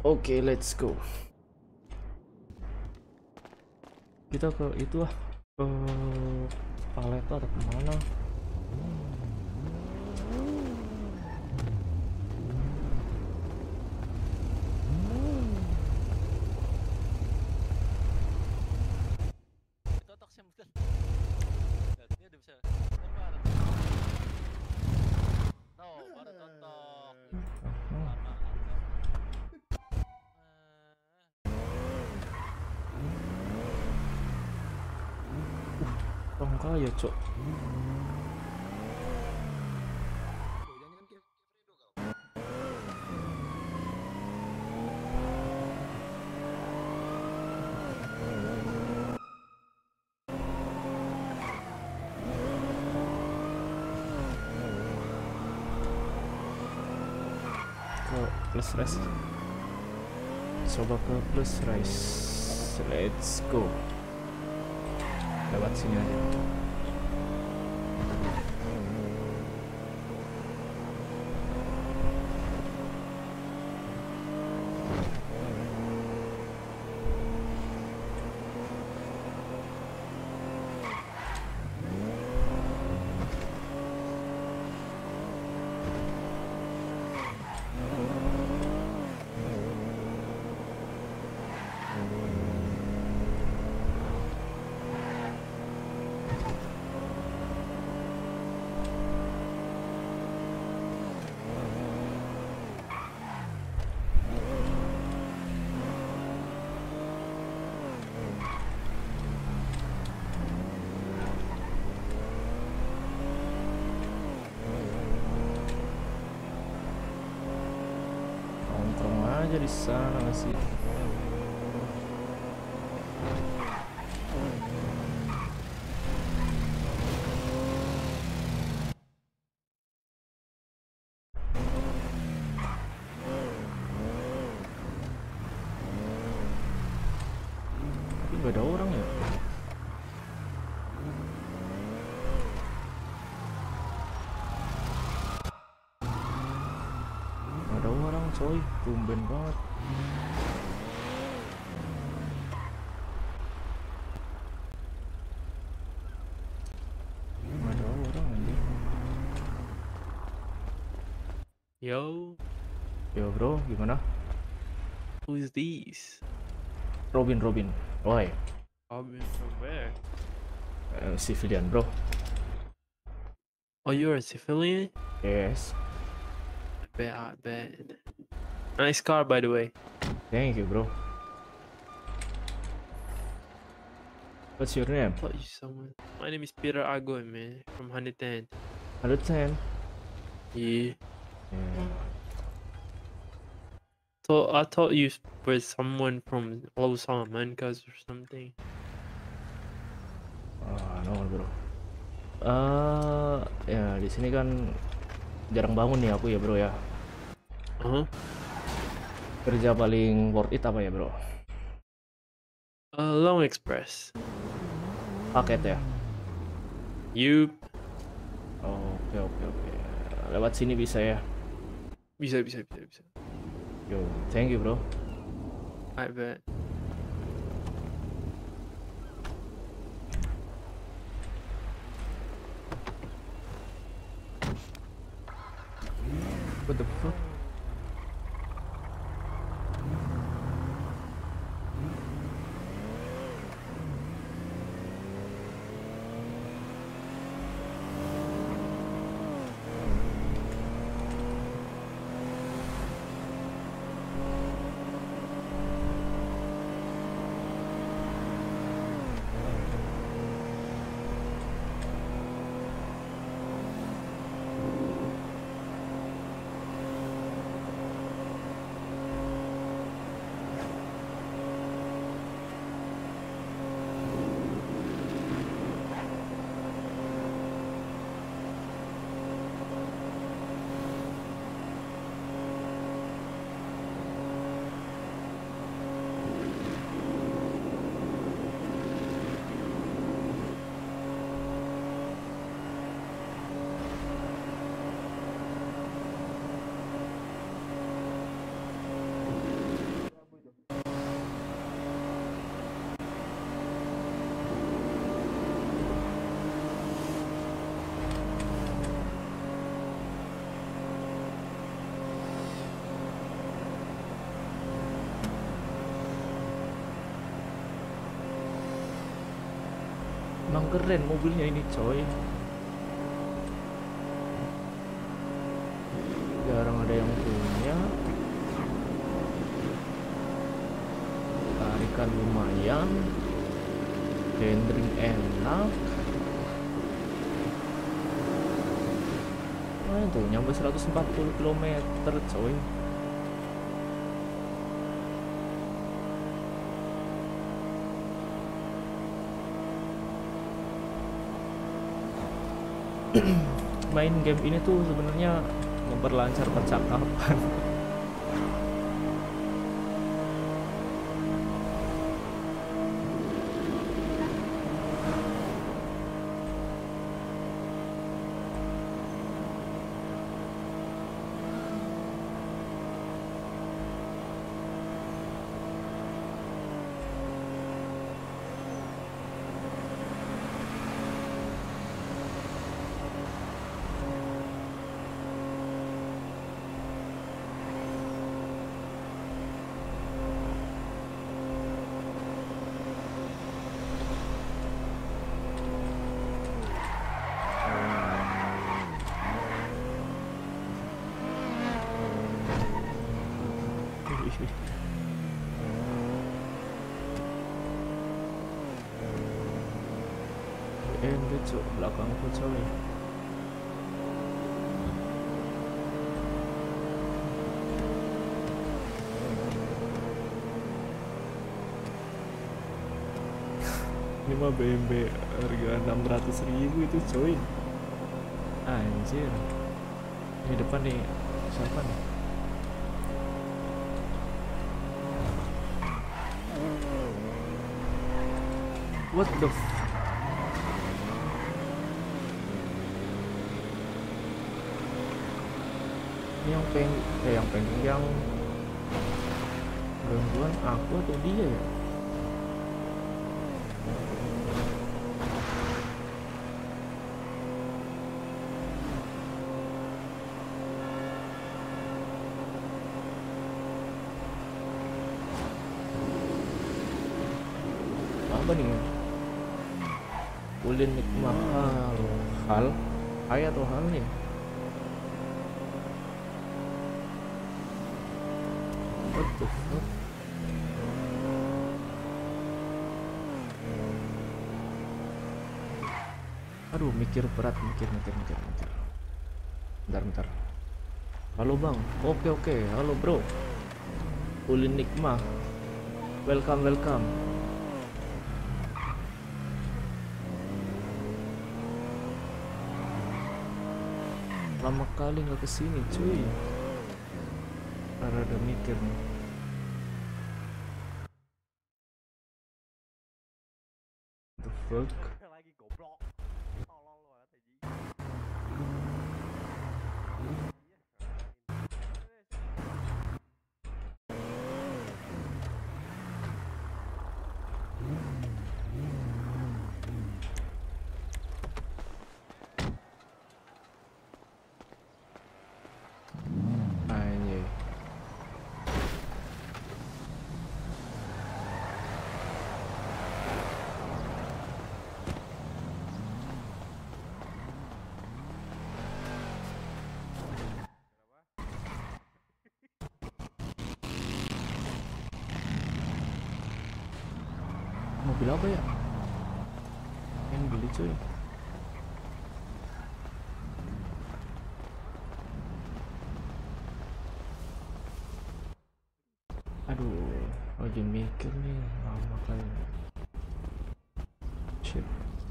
A: Oke, let's go. Kita ke itu lah, ke Paleta atau kemana? Orang kaya, cok. Ke plus rice. Coba ke plus rice. Let's go. Lewat sini aja. Nongkrong aja di sana nggak sih? Tapi nggak ada orang ya? Nggak ada orang coy, tumben banget. Nggak ada orang anjir.
N: Yo,
A: Yo bro, gimana?
N: who's these?
A: Robin. Why?
N: Robin from where?
A: Civilian bro.
N: Oh, you're a civilian?
A: Yes.
N: I bet. Nice car, by the way.
A: Thank you bro. What's your name?
N: I thought you someone. My name is Peter Agoy, man, from 110.
A: 110.
N: Yeah.
A: Yeah.
N: So I thought you were someone from Los Alamancas or something.
A: No bro. Ya di sini kan jarang bangun nih aku ya bro ya. Kerja paling worth it apa ya bro?
N: Long Express.
A: Paket ya?
N: Yup.
A: Oke. Lewat sini bisa ya?
N: Bisa.
A: Yo, thank you bro.
N: I bet.
A: What the fuck? Emang keren mobilnya ini coy. Jarang ada yang punya. Tarikan lumayan, handling enak. Nah itu nyampe 140 km coy. Main game ini tuh sebenarnya memperlancar percakapan. Cuk, belakangku coy. Ini mah BMW harga 600.000 itu coy. Anjir. Ini depan nih siapa nih? What the yang pegang gangguan aku atau dia ya? Apa nih? Ulin nikmah hal atau hal nih? What the fuck? Aduh, mikir berat, mikir. Bentar. Halo bang, oke. Halo bro. Ulin nikmah. Welcome. Lama kali nggak kesini, cuy. Rada mikir nih. The fuck? Mobil apa ya? Yang beli cuy. Aduh, lagi mikir nih, lama kali. Shit.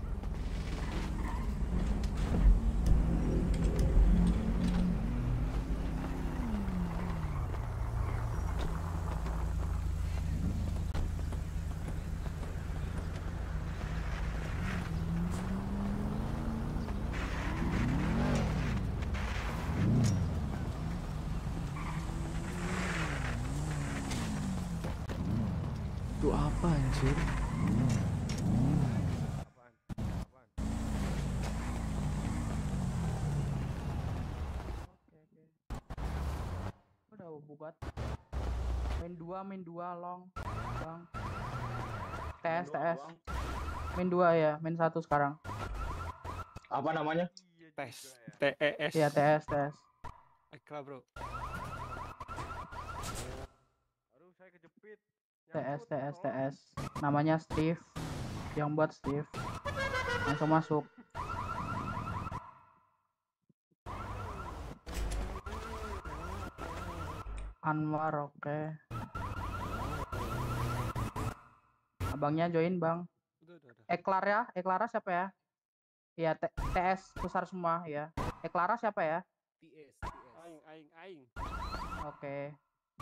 A: Itu apa anjir?
L: Udah bubat. Main dua long, bang. TS.
O: Main 2 ya, main 1 sekarang.
P: Apa namanya?
N: Tes. TES.
O: Iya, TS.
N: Ekla, bro.
D: Aduh, saya kejepit.
O: TS. Namanya Steve. Yang buat Steve. Langsung masuk. Anwar, oke. Abangnya join, Bang. Eklara siapa ya? Iya, TS besar semua ya. Eklara siapa ya?
G: TS.
N: Aing.
O: Oke.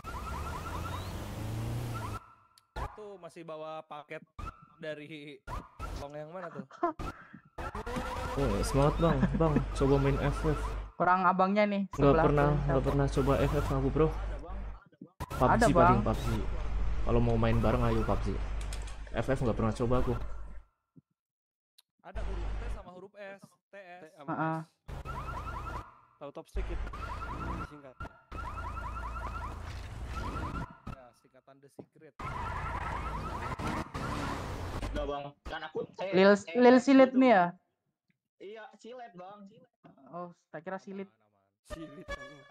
G: Itu masih bawa paket dari long yang mana tuh?
A: Oh, semangat bang, coba main FF.
O: Kurang abangnya nih.
A: Nggak pernah coba FF aku bro.
O: Ada,
A: PUBG
O: Bang.
A: paling PUBG. Kalau mau main bareng ayo PUBG. FF nggak pernah coba aku.
G: Ada huruf T sama huruf S. TS.
N: Tahu top stick itu. Singkat.
G: Ya, singkatan The Secret.
P: Enggak bang, kan aku
O: Lil Silit nih ya?
P: Iya, silet bang.
O: Oh, tak kira Silit.
N: Silit.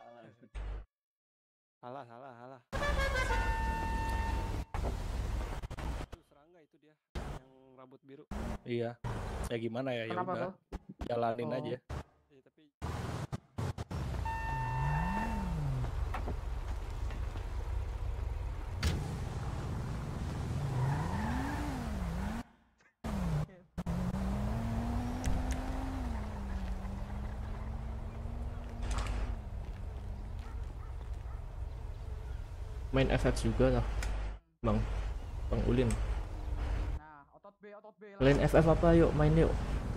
N: Salah. Itu serangga itu dia, yang rambut biru.
G: Iya. Ya gimana ya?
O: Kenapa
G: Ya udah.
O: tuh?
G: Jalanin aja.
N: Iya, tapi
A: Main FF juga lah, bang Ulin.
O: Nah, otot B.
A: Kalian FF apa? Yuk main yuk.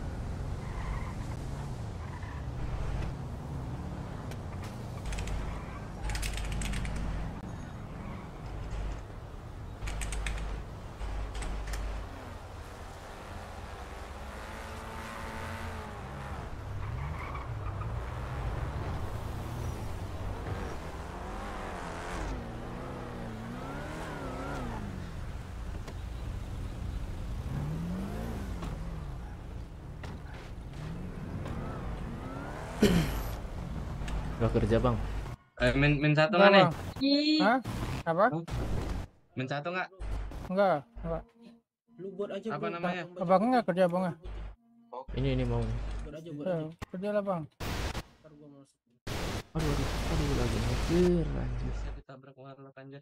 A: Gak kerja bang.
L: Main satu nggak nih?
O: Hah? Apa?
L: Main satu nggak?
O: Enggak.
L: Lu buat aja. Apa namanya?
O: Abang enggak kerja, Bang?
A: Ini mau.
O: Kerja lah, Bang.
A: Aduh lagi mikir anjir.
L: Bisa ditabrak warlock anjir.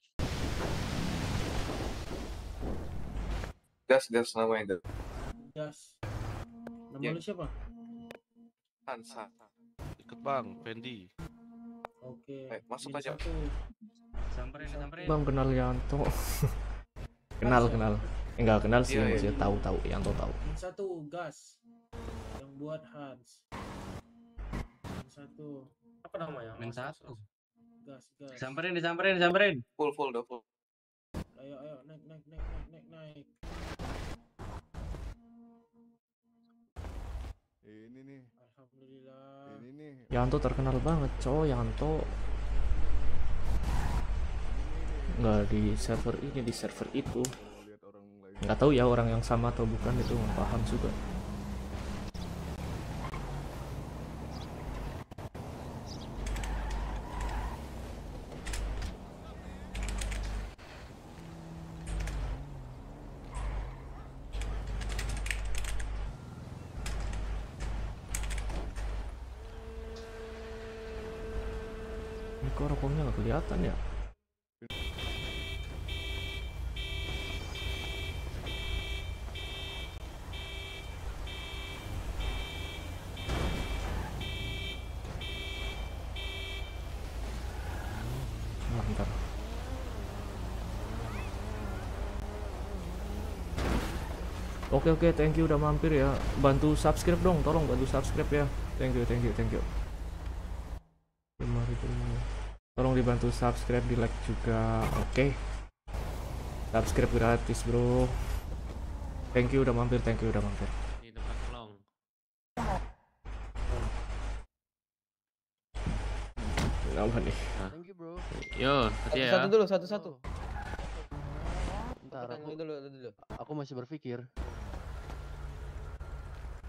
Q: Gas namanya itu.
L: Gas. Nama lu siapa?
Q: Hansa.
R: Ikut bang, Fendi.
L: Oke.
Q: Masuk aja.
L: Samperin.
A: Bang kenal Yanto. kenal. Enggak kenal sih,
Q: Iya,
A: maksudnya tahu Yanto tahu.
L: Yang satu gas. Yang buat Hans. Yang satu. Apa namanya? Main satu. Gas. Samperin.
Q: Full dah full.
L: Ayo naik.
K: Ini nih.
L: Alhamdulillah.
K: Ini nih.
A: Yanto terkenal banget, cowok Yanto. Nggak di server ini, di server itu. Nggak tahu ya orang yang sama atau bukan, itu nggak paham juga. Ini kok rokoknya nggak kelihatan ya? Bentar. Oke, thank you udah mampir ya. Bantu subscribe dong, tolong bantu subscribe ya. Thank you. 5.000. Tolong dibantu subscribe, di like juga. Oke. Subscribe gratis, bro. Thank you udah mampir.
L: Di tempat tolong.
A: Apa nih?
G: Thank you, bro.
L: Yo, ya.
G: Satu dulu, satu.
S: Bentar, aku dulu. Aku masih berpikir.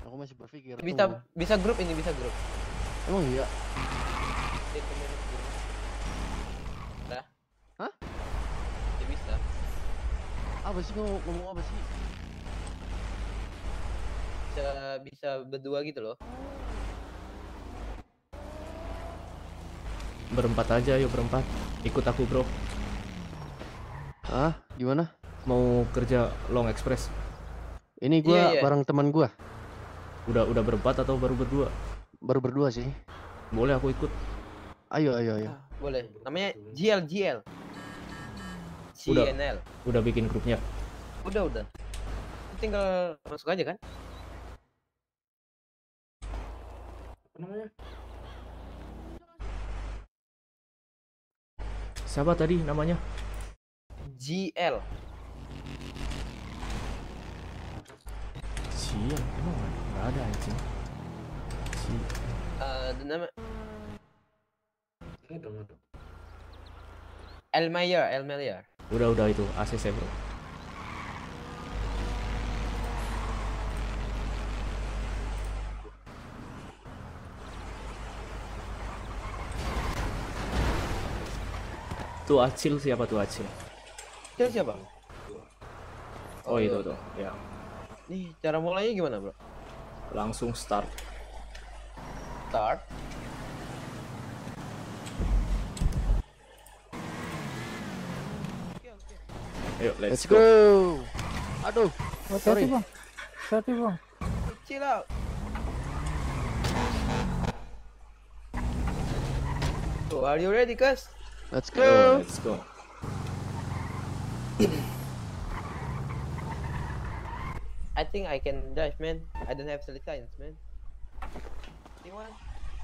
S: Aku masih berpikir.
T: Bisa grup ini, bisa grup.
S: Emang iya?
T: Dah.
S: Hah?
T: Ya bisa.
S: Apa sih ngomong apa sih?
T: Bisa berdua gitu loh.
A: Berempat aja, yuk berempat. Ikut aku bro.
S: Ah, gimana?
A: Mau kerja long express.
S: Ini gua bareng teman gua.
A: Udah berempat atau baru berdua?
S: Baru berdua sih.
A: Boleh aku ikut.
S: Ayo.
T: Boleh. Namanya GL. CNL.
A: Udah bikin grupnya.
T: Udah. Tinggal masuk aja kan?
L: Apa namanya?
A: Siapa tadi namanya?
T: GL.
A: Sial, emang nggak ada anjing.
T: Nama
L: Ada.
T: Elmeyer.
A: Udah itu ACC bro. Tuh Acil, siapa tuh Acil?
T: Acil siapa?
A: Oh itu tuh, ya.
T: Nih, cara mulainya gimana, bro?
A: Langsung start. Ayo, let's go.
S: Aduh,
O: Hati-hati bang.
T: Chill out. So, are you ready, guys?
S: Let's go.
A: Let's go.
T: I think I can drive, man. I don't have license, man. You want?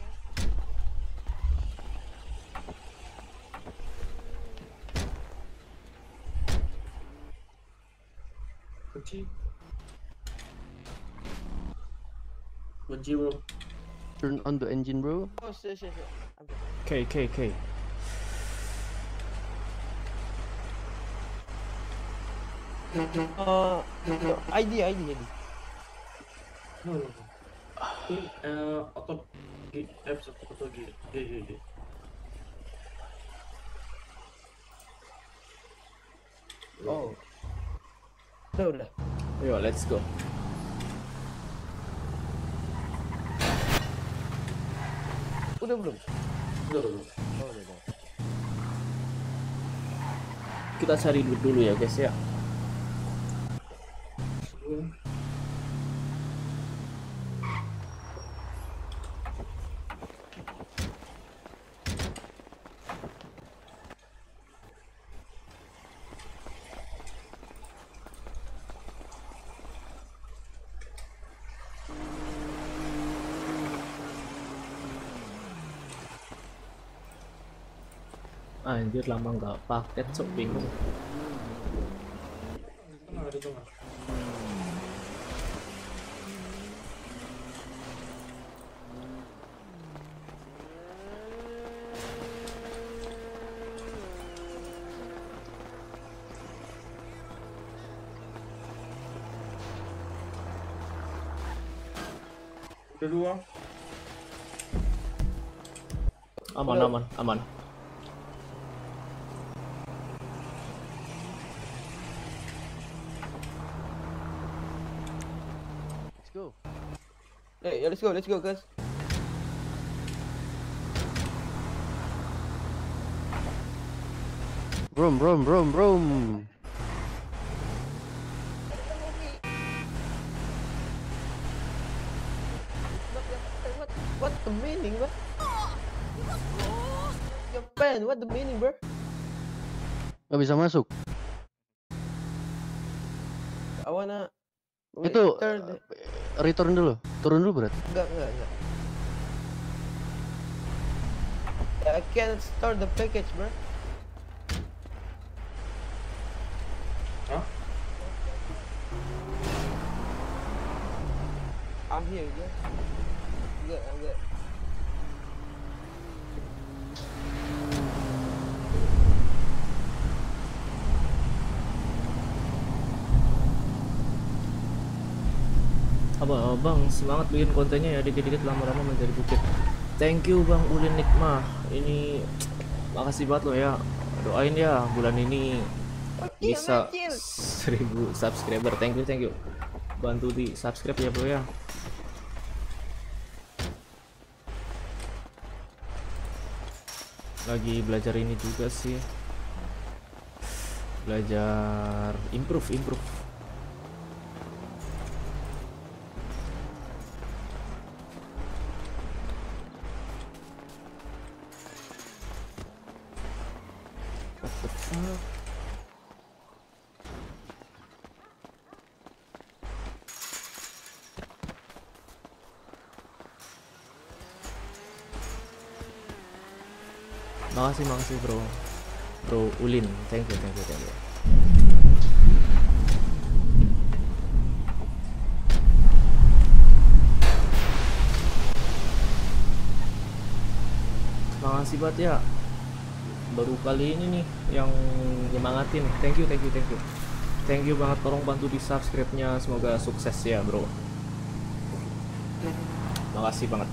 L: Kunci bro.
S: Turn on the engine, bro.
T: Oh, sure.
A: K.
T: ID.
L: No. Ini auto G, auto G.
T: Oh. Udah.
A: Ayo, let's go.
T: Udah belum?
L: Udah.
T: Oh, udah.
A: Kita cari duit dulu ya guys ya. Anjir lama nggak paket, sok bingung.
L: Di tengah. Udah dua.
A: Aman.
S: Go.
T: Hey, let's go, guys.
S: Brom.
T: What the meaning, bro? Your pen, what the meaning, bro?
S: Gak bisa masuk.
T: I wanna
S: Itu return dulu. Turun dulu, berat.
T: Enggak. I can't start the package, bro.
L: Hah?
T: I'm here, yeah. Enggak.
A: Apa Bang, semangat bikin kontennya ya, dikit-dikit lama-lama menjadi bukit. Thank you Bang Ulin Nikmah. Ini makasih banget lo ya. Doain ya bulan ini bisa 1000 subscriber. Thank you. Bantu di subscribe ya bro ya. Lagi belajar ini juga sih, belajar improve. What the fuck? Makasih bro Ulin, thank you. Makasih banget ya, baru kali ini nih yang nyemangatin. Thank you banget, tolong bantu di subscribe-nya, semoga sukses ya bro. Makasih banget.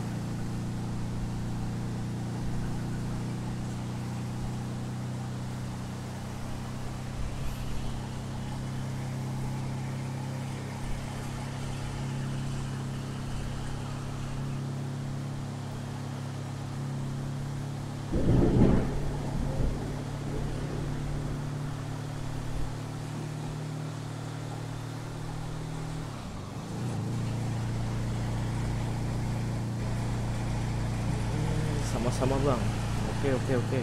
A: Sama-sama Bang. Oke.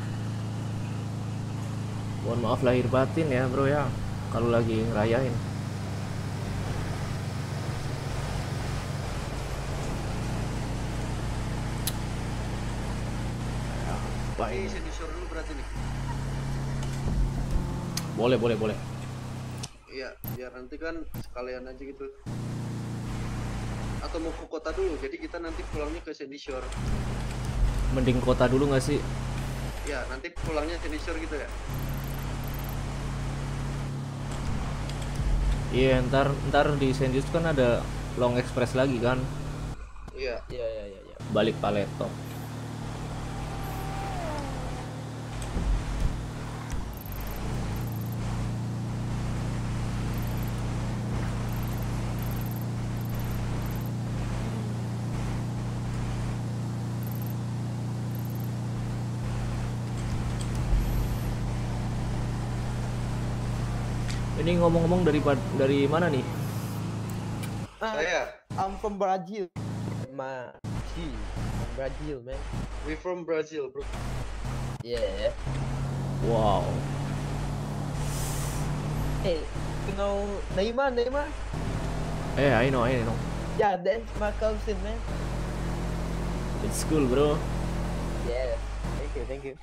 A: Mohon maaf lahir batin ya bro ya, kalau lagi ngerayain.
S: Ini sensor dulu berarti nih.
A: Boleh.
S: Iya, biar nanti kan sekalian aja gitu. Atau mau ke kota dulu, jadi kita nanti pulangnya ke Sandy Shore.
A: Mending kota dulu nggak sih?
S: Ya, nanti pulangnya Sandy Shore gitu ya.
A: Iya, ntar di Sandy Shore kan ada Long Express lagi kan?
S: Iya.
A: Balik Paleto. Ini ngomong-ngomong dari mana nih?
T: I'm from Brazil. From Brazil, man.
S: We from Brazil, bro.
T: Yeah.
A: Wow.
T: Hey, you know Neymar?
A: I know.
T: Yeah, that's my cousin, man.
A: It's cool, bro.
T: Yeah. Thank you.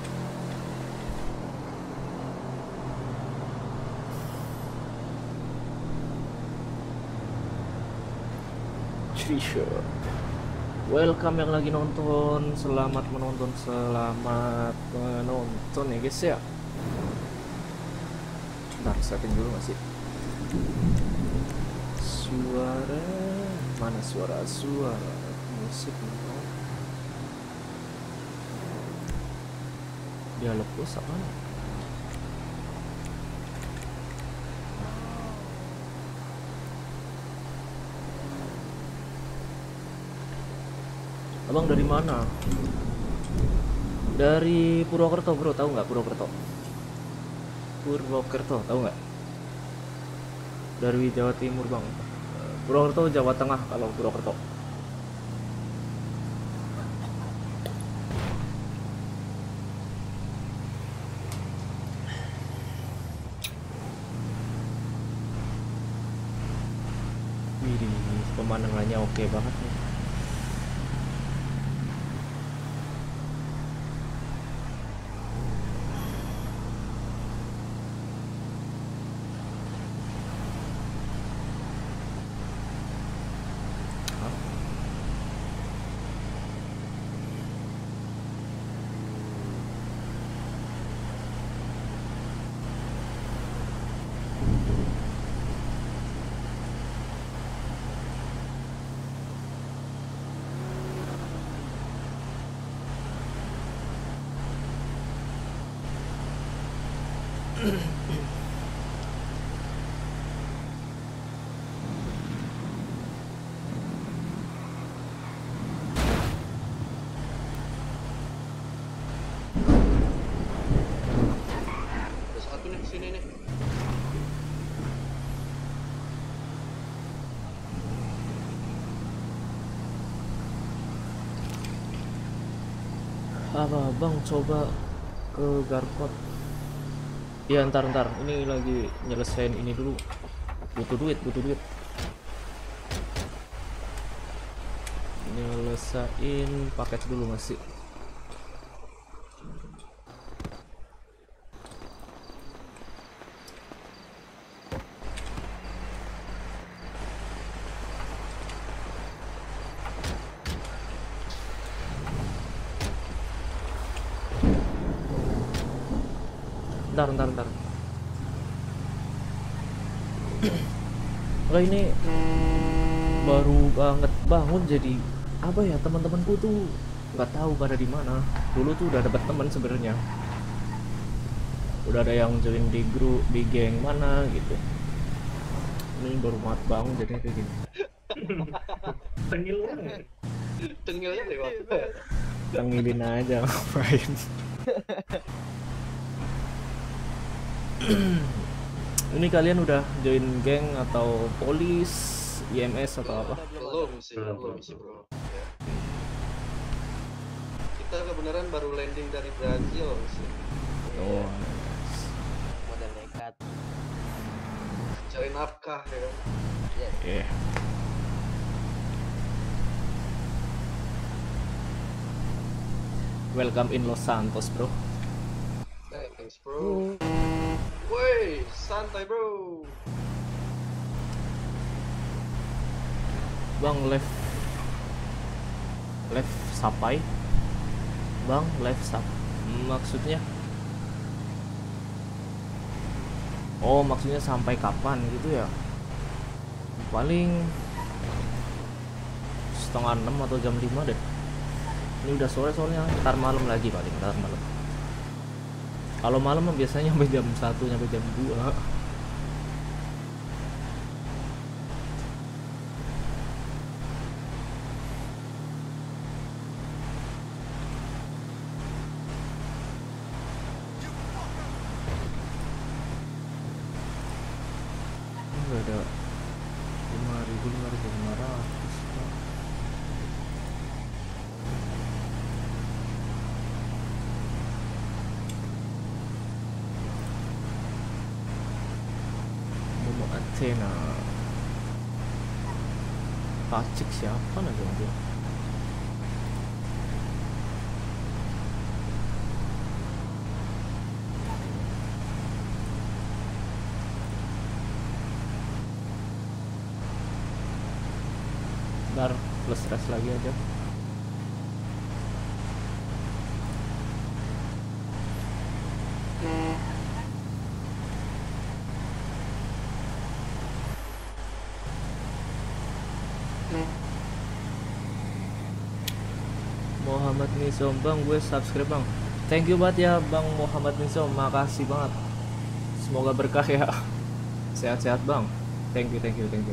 A: Sure. Welcome yang lagi nonton, selamat menonton ya guys ya. Ntar setting dulu masih. Suara mana suara musik mana? Dialog bos apa? Abang dari mana? Dari Purwokerto bro, tahu nggak Purwokerto? Tahu nggak? Dari Jawa Timur bang. Purwokerto Jawa Tengah kalau Purwokerto. Wih, pemandangannya oke banget nih.
Q: sini nih.
A: Apa bang, coba ke Garpot. Ya ntar ini lagi nyelesain ini dulu, butuh duit nyelesain paket dulu masih. Ntar enggak, ini baru banget bangun, jadi apa ya, teman-temanku tuh nggak tahu pada di mana. Dulu tuh udah dapat teman sebenarnya, udah ada yang join di grup di geng mana gitu. Ini baru banget bangun jadi kayak gini.
Q: Tengilnya lewat.
A: Tengilin aja ngapain. Ini kalian udah join geng atau polis, IMS atau apa?
Q: Belum sih bro. Ya. Kita kebenaran baru landing dari Brazil sih.
A: Oh.
T: Modal nekat.
Q: Cari nafkah ya kan.
A: Yeah. Welcome in Los Santos, bro.
Q: Thanks bro. Woi, santai bro.
A: Bang, left sapai. Bang, left sap. Maksudnya? Oh, maksudnya sampai kapan gitu ya? Paling 5:30 atau jam 5 deh. Ini udah sore soalnya, ntar malam lagi paling, ntar malam. Kalau malam biasanya sampai jam 1 sampai jam 2. Enggak ada 5.500. Athena Pacik siapa lagi dia? Ntar plus stress lagi aja. Muhammad Nizam, bang, gue subscribe bang. Thank you banget ya bang Muhammad Nizam, makasih banget. Semoga berkah ya. Sehat-sehat bang. Thank you.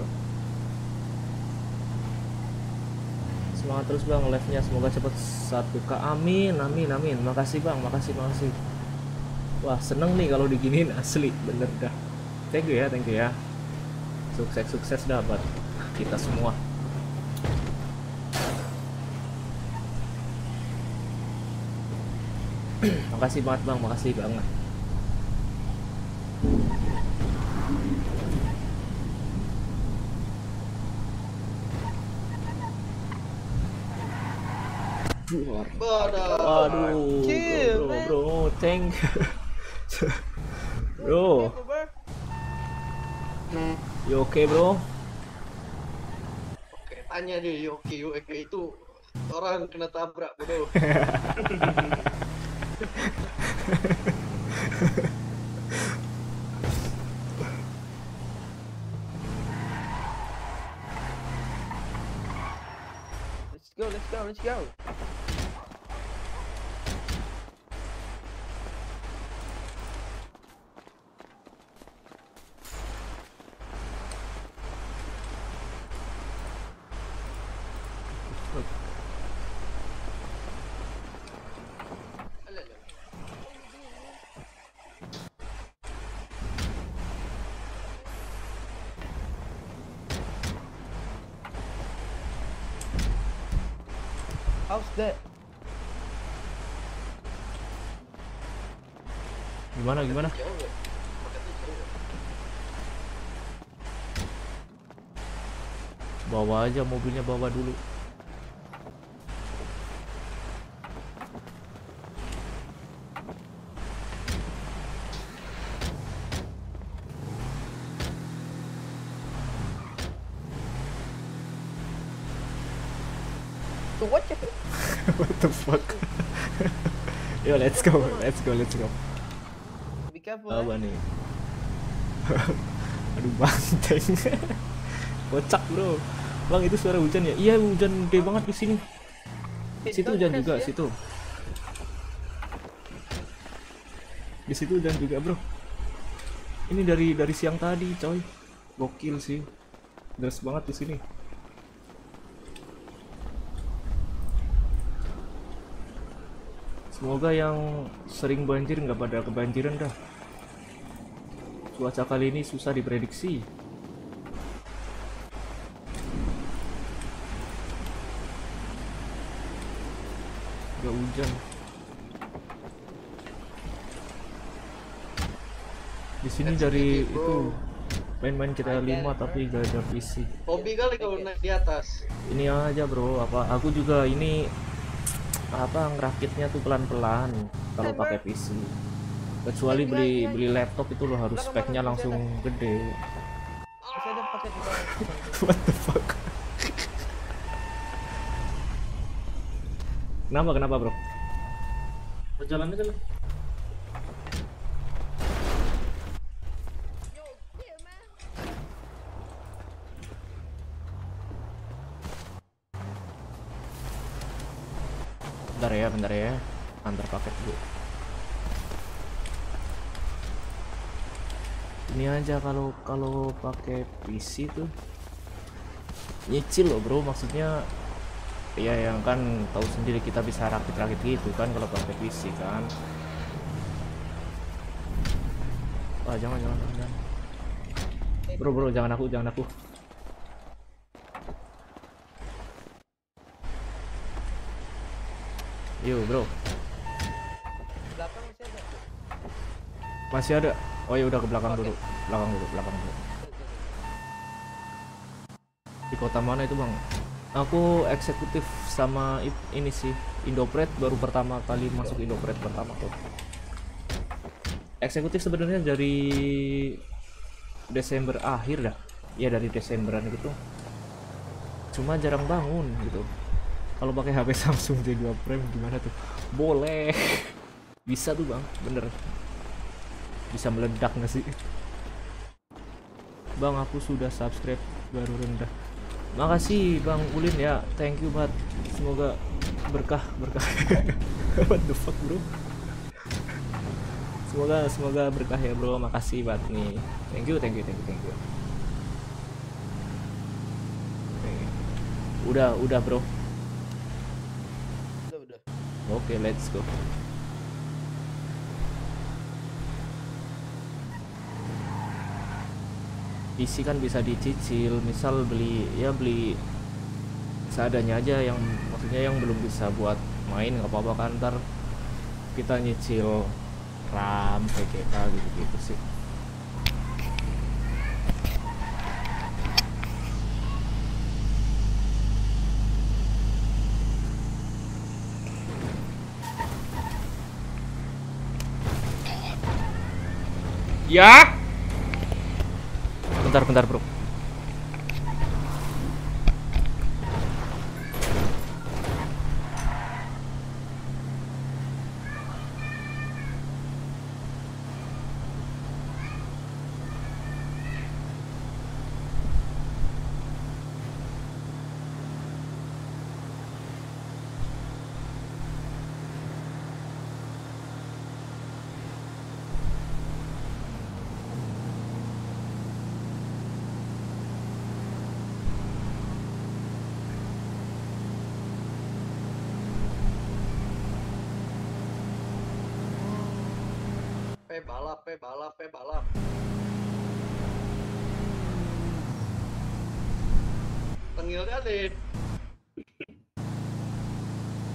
A: Semangat terus bang live-nya, semoga cepet 1K. Amin. Makasih bang, makasih. Wah, seneng nih kalau diginiin, asli bener dah. Thank you ya. Sukses dah buat kita semua. Makasih banget bang, makasih banget. Waduh, bro, thank bro. You okay bro?
Q: Oke, tanya deh Yoki itu orang kena tabrak bro.
T: Let's go. How's that?
A: Gimana?
Q: Jauh nggak? Paketnya jauh nggak?
A: Bawa aja mobilnya, bawa dulu.
T: What?
A: What the fuck? Yo, let's go.
T: Be careful.
A: Apa nih? Aduh, banteng. Kocak, bro. Bang, itu suara hujan ya? Iya, hujan gede banget di sini. Situ hujan juga, situ. Di situ hujan juga, bro. Ini dari siang tadi, coy. Gokil sih. Deras banget di sini. Semoga yang sering banjir nggak pada kebanjiran dah. Cuaca kali ini susah diprediksi. Gak hujan. Di sini dari itu main-main kita 5 tapi gak ada PC.
Q: Hobi kali kalau naik di atas.
A: Ini aja bro, aku juga ini ngerakitnya tuh pelan-pelan kalau pakai PC. Kecuali beli laptop itu lo harus speknya langsung gede.
T: Masih ada paket di bawah.
A: What the fuck? Kenapa bro?
L: Berjalan aja lah.
A: Bentar ya, antar paket dulu. Ini aja kalau pakai PC tuh nyicil loh bro, maksudnya ya yang kan tahu sendiri kita bisa rakit-rakit gitu kan kalau pakai PC kan. Wah, jangan. Bro, jangan aku. Yo bro.
T: Belakang masih ada.
A: Masih ada. Oh ya udah ke belakang dulu. Belakang dulu. Di kota mana itu bang? Aku eksekutif sama ini sih Indopret, baru pertama kali masuk Indopret pertama tuh. Eksekutif sebenarnya dari Desember akhir dah. Ya dari Desemberan gitu. Cuma jarang bangun gitu. Kalau pakai HP Samsung J2 Prime gimana tuh? Boleh. Bisa tuh bang, bener. Bisa meledak nggak sih? Bang, aku sudah subscribe baru rendah. Makasih Bang Ulin ya, thank you banget. Semoga berkah. What the fuck bro? Semoga berkah ya bro. Makasih banget nih. Thank you. Udah bro. Oke, let's go. PC kan bisa dicicil, misal beli seadanya aja, yang maksudnya yang belum bisa buat main nggak apa-apa kan, ntar kita nyicil RAM, PGA gitu sih. Ya. Bentar bro.
Q: balap. Tengil kali.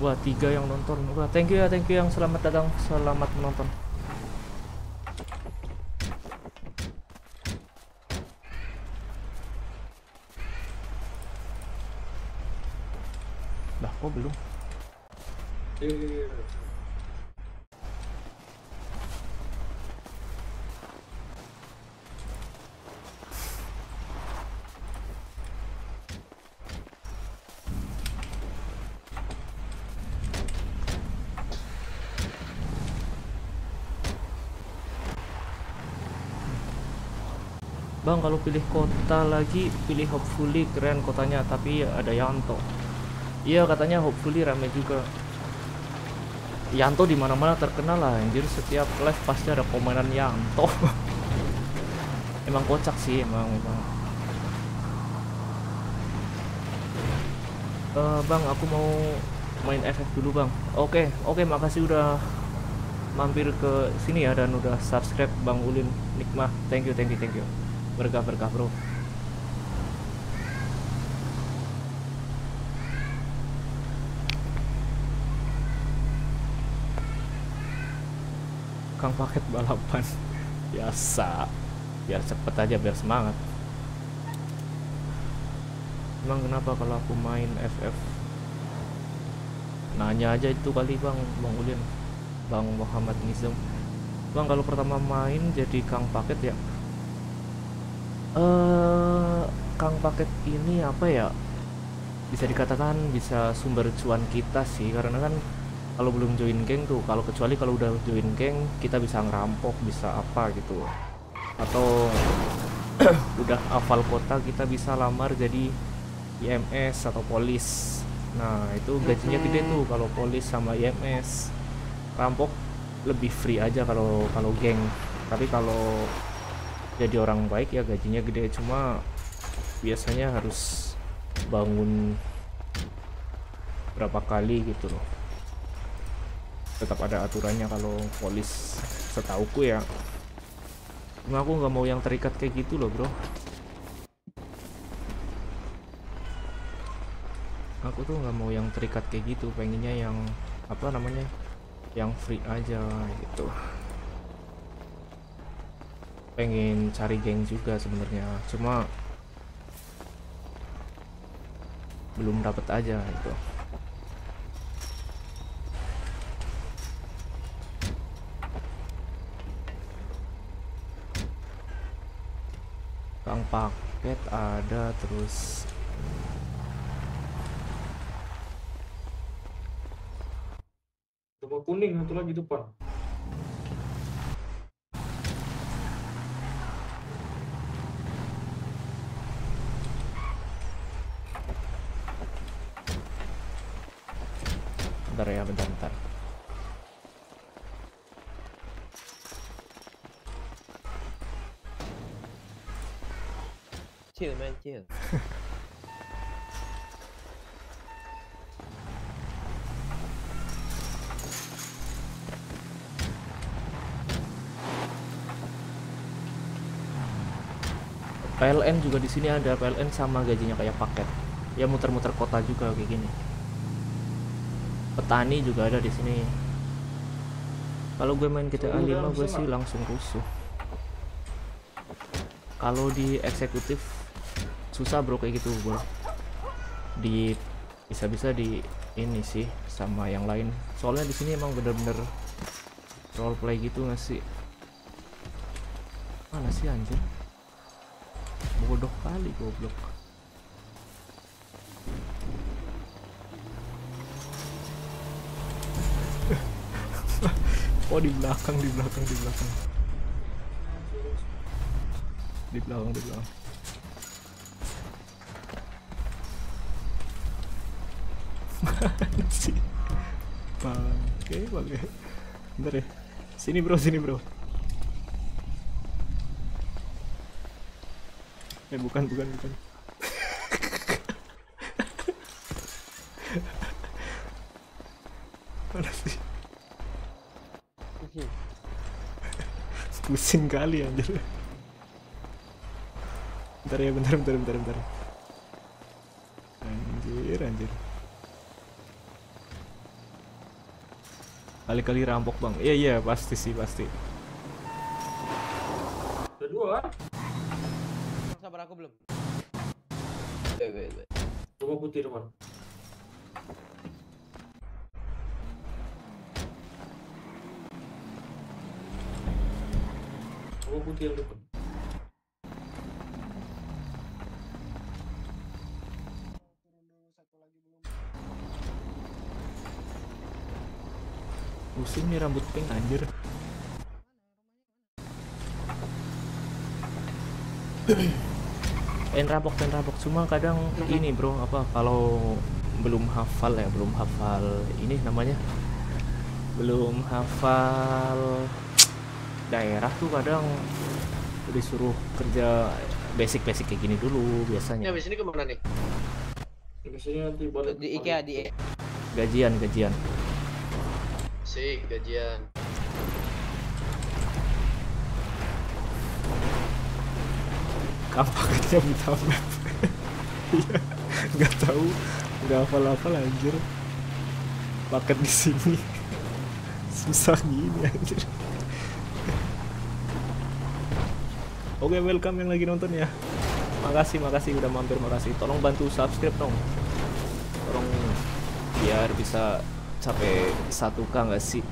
A: Wah, 3 yang nonton. Wah, thank you yang selamat datang, selamat menonton. Lah, kok belum? Bang, kalau pilih kota lagi, pilih Hopefully, keren kotanya, tapi ada Yanto. Iya, katanya Hopefully rame juga. Yanto di mana-mana terkenal lah, anjir, setiap live pasti ada komenan Yanto. Emang kocak sih, emang. Bang, aku mau main FF dulu, Bang. Oke, makasih udah mampir ke sini ya dan udah subscribe Bang Ulin Nikmah. Thank you. Berkah bro. Kang paket balapan biasa, biar cepet aja, biar semangat. Emang kenapa kalau aku main FF? Nanya aja itu kali Bang Ulin, Bang Muhammad Nizam. Bang, kalau pertama main jadi Kang paket ya? Kang paket ini apa ya, bisa dikatakan bisa sumber cuan kita sih, karena kan kalau belum join geng tuh, kecuali kalau udah join geng kita bisa ngerampok, bisa apa gitu, atau udah hafal kota kita bisa lamar jadi IMS atau polis. Nah itu gajinya gede tuh kalau polis sama IMS. Rampok lebih free aja kalau geng, tapi kalau jadi orang baik ya gajinya gede, cuma biasanya harus bangun berapa kali gitu loh. Tetap ada aturannya kalau polis, setauku ya. Cuma aku nggak mau yang terikat kayak gitu loh bro. Aku tuh nggak mau yang terikat kayak gitu, pengennya yang apa namanya, yang free aja gitu. Pengen cari geng juga sebenarnya, cuma belum dapet aja itu. Kang paket ada terus.
L: Coba kuning satu lagi depan.
A: Bentar ya, bentar.
T: Chill man, chill.
A: PLN juga di sini ada, PLN sama gajinya kayak paket. Ya muter-muter kota juga kayak gini. Petani juga ada di sini. Kalau gue main GTA 5 gue sih langsung rusuh. Kalau di eksekutif susah bro kayak gitu bro. Di bisa di ini sih sama yang lain. Soalnya di sini emang bener-bener roleplay gitu nggak sih? Mana sih anjir? Bodoh kali goblok. Oh di belakang. Mana sih? Oke. Bentar ya. Sini bro. Bukan. Mana sih? Pusing kali anjir. Bentar ya, bentar. Anjir. Kali-kali rampok bang. Iya iya pasti sih pasti.
L: Kedua.
T: Sabar aku belum. Wait.
L: Coba putih teman. Coba putih yang depan.
A: Pusing nih rambut pink anjir. Pengen rampok cuma kadang ini bro apa kalau belum hafal ini namanya belum hafal daerah tuh kadang disuruh kerja basic kayak gini dulu biasanya.
Q: Ini habis ini kemana nih?
L: Biasanya nanti balik
T: Di IKEA di
A: gajian
Q: Sik, gajian.
A: paketnya buta map. Iya, nggak hafal anjir. Paket di sini susah gini anjir. Oke, welcome yang lagi nonton ya. Makasih udah mampir, makasih. Tolong bantu subscribe dong. Tolong biar bisa sampai 1K nggak sih?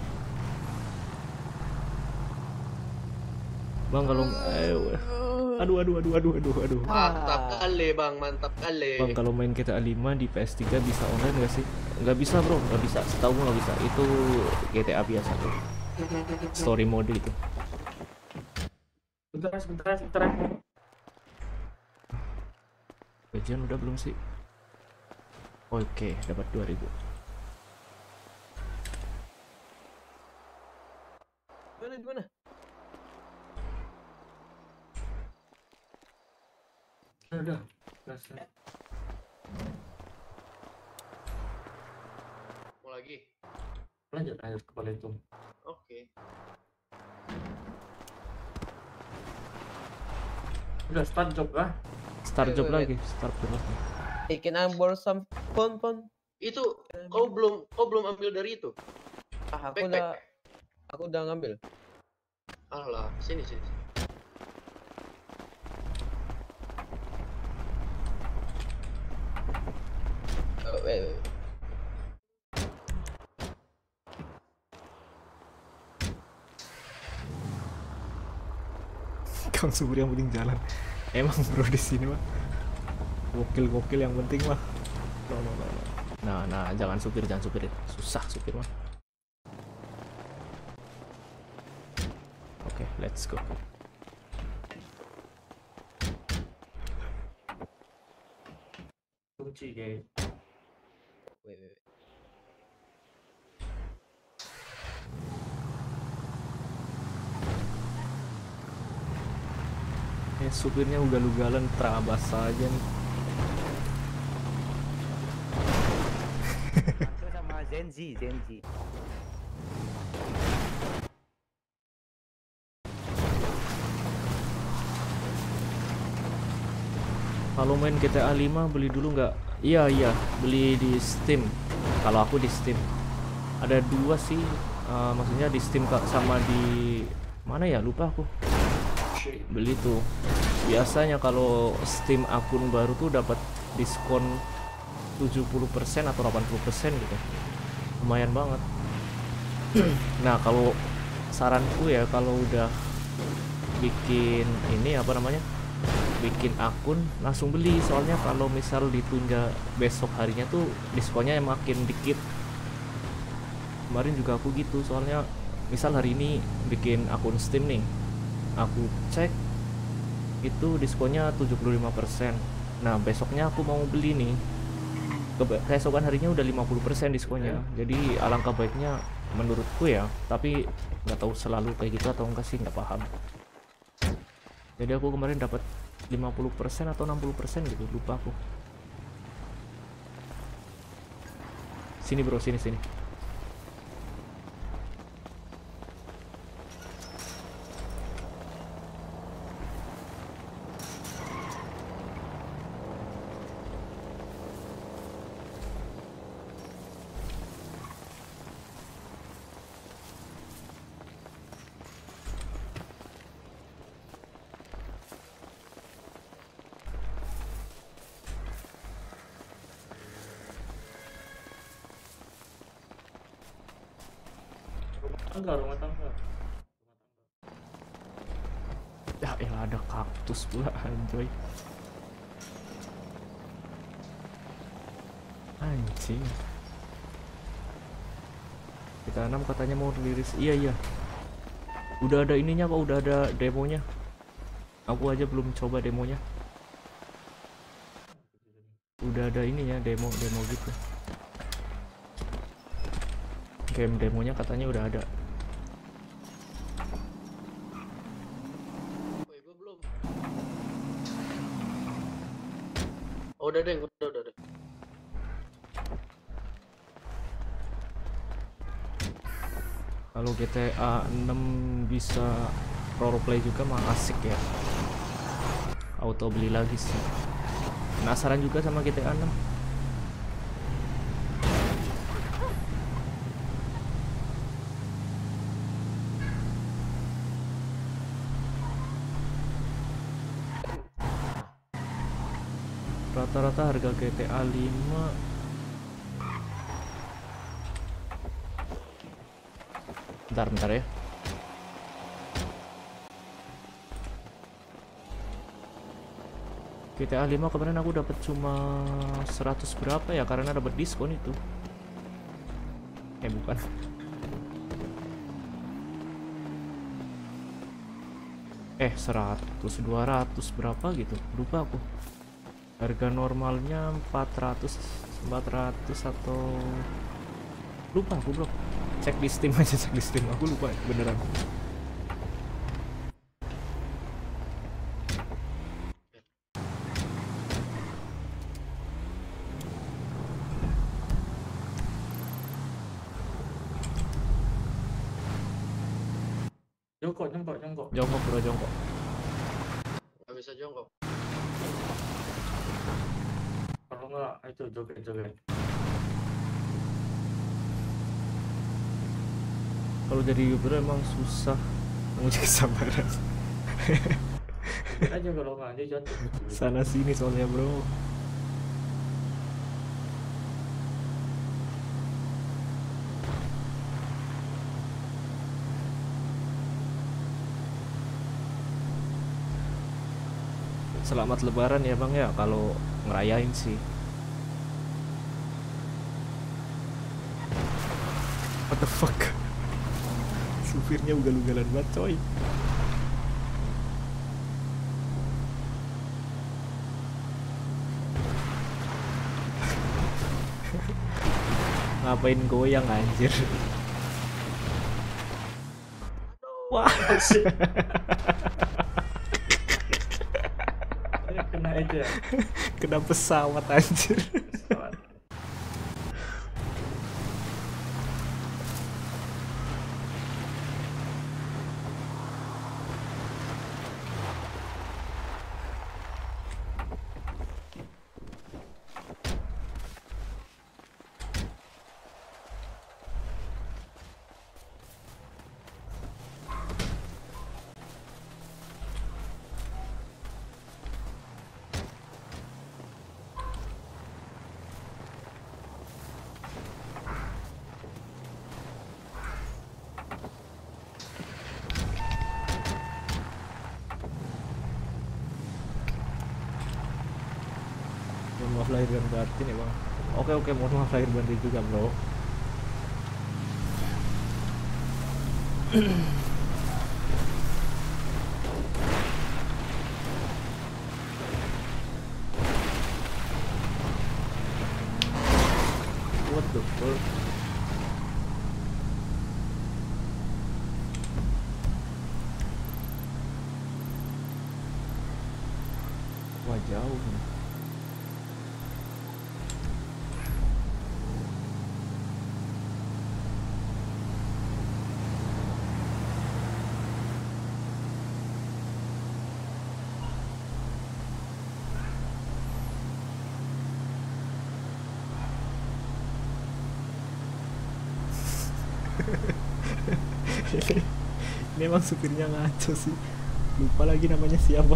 A: Bang kalau aduh.
Q: Mantap kali bang, mantap kali.
A: Bang kalau main GTA 5 di PS3 bisa online nggak sih? Nggak bisa bro, nggak bisa. Setahu gue nggak bisa. Itu GTA biasa tuh. Story mode itu.
L: Bentar.
A: Gajian udah belum sih? Oke, dapat 2000.
T: Gimana?
L: Udah. Rasa.
Q: Mau lagi?
L: Lanjut ke Balitung.
Q: Oke.
L: Udah start job kah?
A: Start job lagi.
T: Can I borrow some phone?
Q: Itu kau belum ambil dari itu?
T: Aku udah ngambil.
Q: Alah, sini.
T: Wait.
A: Kang Subur yang penting jalan. Emang bro di sini mah gokil yang penting mah. No. Nah, jangan supir. Susah supir mah. Oke, let's go.
L: Kunci guys.
T: Wait.
A: Supirnya ugal-ugalan terabas aja nih.
U: Sama Zenzi.
A: Kalau main GTA 5 beli dulu nggak? Iya, beli di Steam. Kalau aku di Steam. Ada dua sih, maksudnya di Steam sama di mana ya? Lupa aku. Beli tuh. Biasanya kalau Steam akun baru tuh dapat diskon 70% atau 80% gitu. Lumayan banget. Nah, kalau saranku ya kalau udah bikin ini apa namanya? Bikin akun langsung beli, soalnya kalau misal ditunda besok harinya tuh diskonnya makin dikit. Kemarin juga aku gitu, soalnya misal hari ini bikin akun Steam nih, aku cek itu diskonnya 75%. Nah besoknya aku mau beli nih, keesokan harinya udah 50% diskonnya. Jadi alangkah baiknya menurutku ya, tapi nggak tahu selalu kayak gitu atau enggak sih, nggak paham. Jadi aku kemarin dapat 50% atau 60% gitu, lupa aku. Sini bro, sini.
L: Rumah tangga.
A: Ya elah, ada kaktus pula anjoy. Anjing. Kita 6 katanya mau rilis. Iya. Udah ada ininya kok, udah ada demonya. Aku aja belum coba demonya. Udah ada ininya, demo gitu. Game demonya katanya udah ada.
S: Gue belum. Oh, udah deh.
A: Kalau GTA 6 bisa roleplay juga mah asik ya. Auto beli lagi sih. Penasaran juga sama GTA 6. Rata-rata harga GTA 5 bentar ya. GTA 5 kemarin aku dapat cuma 100 berapa ya, karena dapat diskon itu. Bukan. 100 200 berapa gitu, lupa aku. Harga normalnya 400 atau lupa aku, bro. Cek di Steam aja, cek di Steam. Aku lupa beneran. Jongkok bro, jongkok.
S: Gak bisa jongkok.
L: Kalau nggak itu joget.
A: Kalau jadi YouTuber emang susah menguji kesabaran.
L: Aja kalau nggak dia jatuh.
A: Sana sini soalnya, bro. Selamat Lebaran ya bang ya, kalau ngerayain sih. What the fuck? Supirnya ugal-ugalan banget coy. Ngapain goyang anjir? Wah.
L: Kena aja.
A: Kena pesawat anjir. Mohon maaf lahir dan batin ya bang. Oke, mohon maaf lahir batin juga bro. What the fuck? Wah jauh nih. Ini emang supirnya ngaco sih, lupa lagi namanya siapa.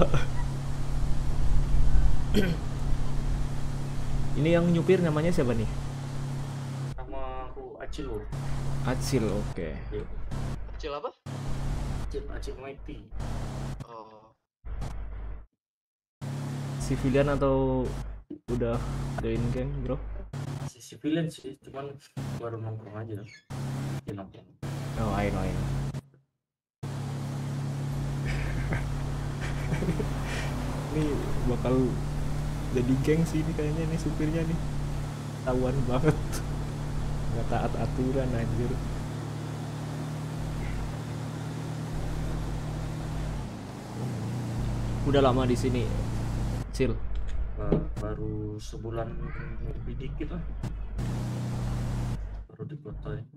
A: Ini yang nyupir namanya siapa nih?
L: Sama aku Acil loh.
A: Acil, oke.
Q: Kecil apa?
L: Acil Mighty.
Q: Oh.
A: Civilian atau udah join geng, bro?
L: Masih civilian sih, cuman baru nongkrong aja. Ya nongkrong.
A: Oh, I know. Ini bakal jadi geng sih ini kayaknya nih supirnya nih. Tawan banget. Nggak taat aturan anjir. Udah lama di sini, Cil?
L: Baru sebulan lebih dikit lah. Baru di kota ya.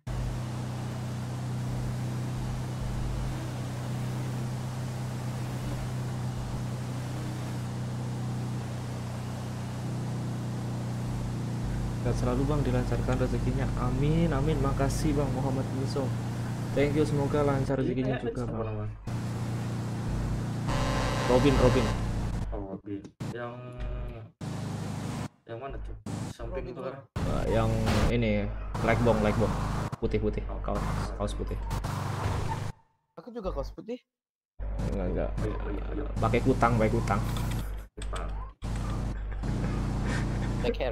A: Sehat selalu bang, dilancarkan rezekinya. Amin, amin. Makasih bang Muhammad Nizam. Thank you, semoga lancar rezekinya juga bang. Robin.
L: Oh, Robin. Yang mana tuh? Samping itu kan?
A: Yang ini like bong putih kaos putih.
Q: Aku juga kaos putih.
A: Enggak. Pakai kutang.
T: Black hair.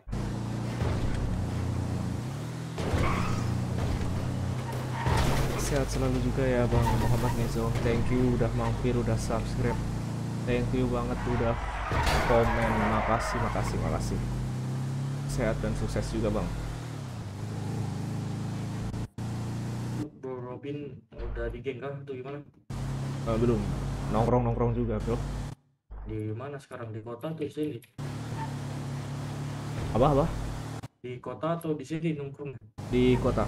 A: Sehat selalu juga ya bang Muhammad Nizam. Thank you udah mampir, udah subscribe. Thank you banget udah komen. Makasih. Sehat dan sukses juga bang.
L: Bro Robin udah di geng kah atau gimana?
A: Belum. Nongkrong juga bro.
L: Di mana sekarang, di kota atau di sini?
A: Apa?
L: Di kota atau di sini nongkrong?
A: Di kota.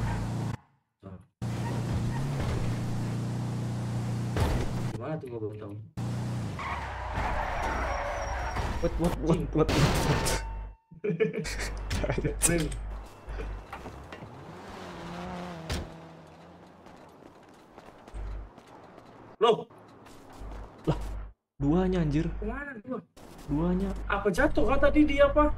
L: Gimana tuh gua belum tahu.
A: What?
L: Loh,
A: duanya anjir.
L: kemana gua?
A: Duanya.
L: Apa jatuh kah tadi di apa?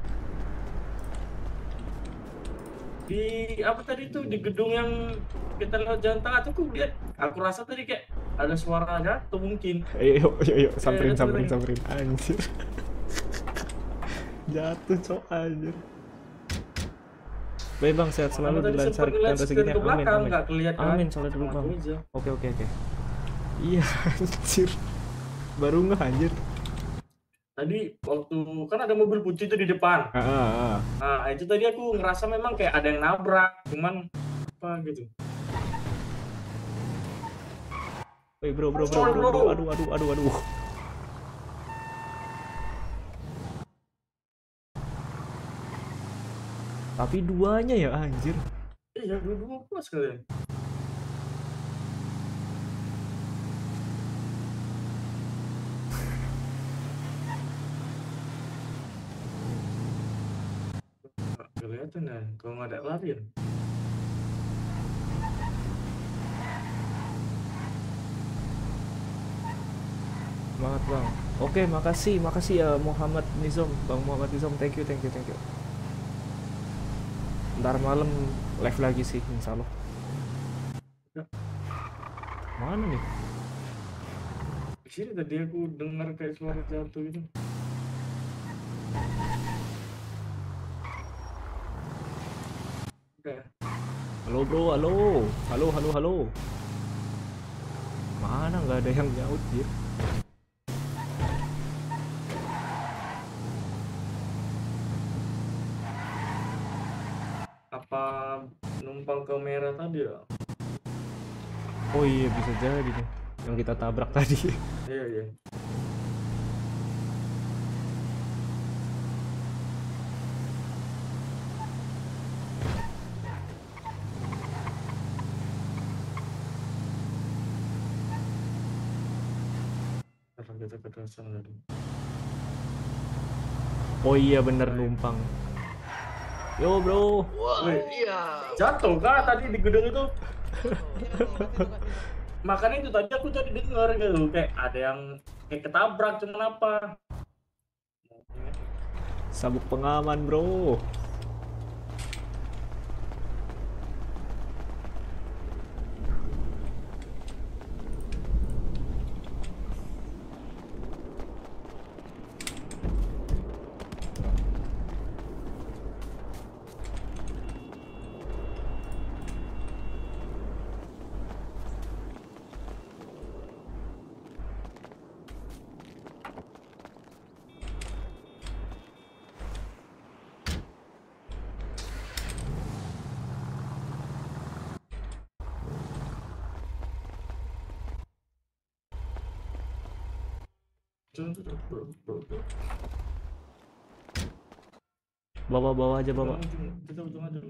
L: Di apa tadi tuh, di gedung yang kita lewat jalan tengah tuh aku rasa tadi kayak ada suara jatuh mungkin.
A: Ayo samperin anjir. Jatuh cok anjir. Baik bang, sehat selalu, dilancarkan rezekinya. Amin. Salat dulu bang. Oke. Iya anjir. Baru nggak anjir.
L: Tadi waktu kan ada mobil putih itu di depan. Nah itu tadi aku ngerasa memang kayak ada yang nabrak, cuman apa gitu.
A: Woi bro. Aduh. Tapi duanya ya anjir.
L: Iya, dua plus kalian. Kelihatan ya, kalau nggak ada larian.
A: Semangat bang. Oke, makasih ya Muhammad Nizam, bang Muhammad Nizam. Thank you. Ntar malam live lagi sih, insya Allah. Mana nih?
L: Di sini tadi aku dengar kayak suara jatuh gitu.
A: Halo bro, halo. Mana nggak ada yang nyaut ya?
L: Apa numpang ke merah tadi ya?
A: Oh iya, bisa jadi nih yang kita tabrak tadi.
L: Iya. Kita keterusan tadi.
A: Oh iya bener, numpang. Yo bro.
Q: Wah, iya.
L: Jatuh kah tadi di gedung itu? Makanya itu tadi aku tadi dengar gitu, kayak ada yang kayak ketabrak, cuman apa?
A: Sabuk pengaman bro. Bawa aja bawa.
L: Kita ujung aja.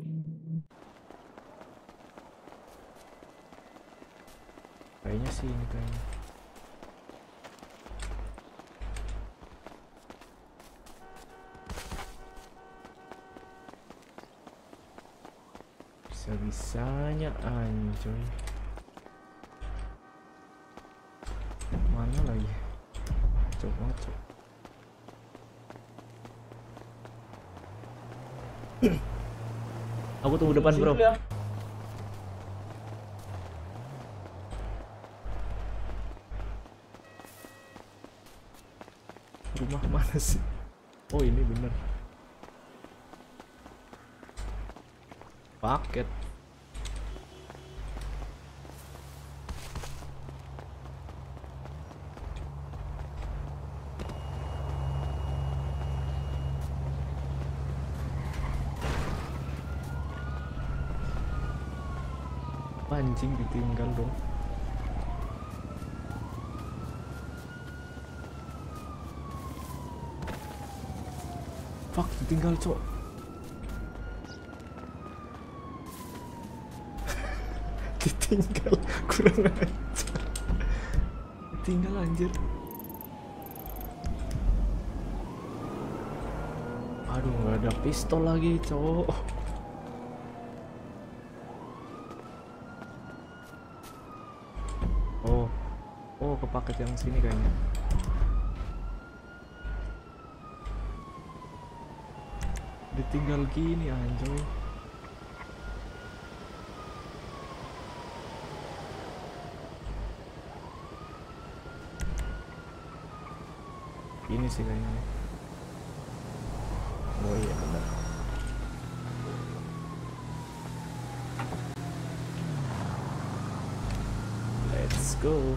A: Kayaknya sih ini kayaknya. Bisa-bisanya anjoy. Mana lagi? Coba. Aku tunggu depan, bro.
L: Ya.
A: Rumah mana sih? Oh, ini bener. Paket. Anjing ditinggal dong. Fuck, ditinggal, cok. Ditinggal, kurang ajar. Ditinggal anjir. Aduh, nggak ada pistol lagi, cowok. Oh, ke paket yang sini kayaknya. Ditinggal gini anjoy. Ini sih kayaknya. Oh iya benar. Let's go.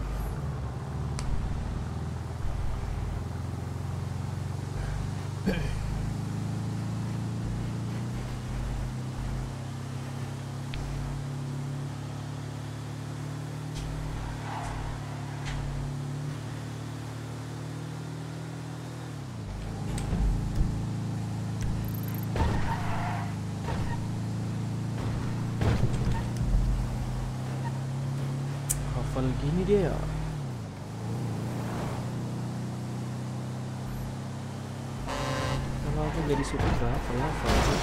A: Hafal gini dia ya. Kalau aku jadi supir hafal sih.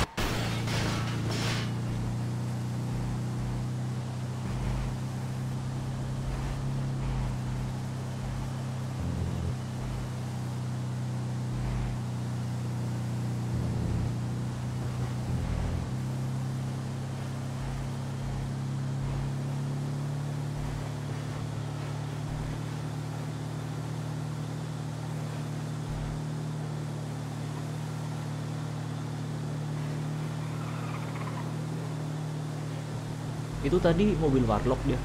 A: Itu tadi mobil warlock dia.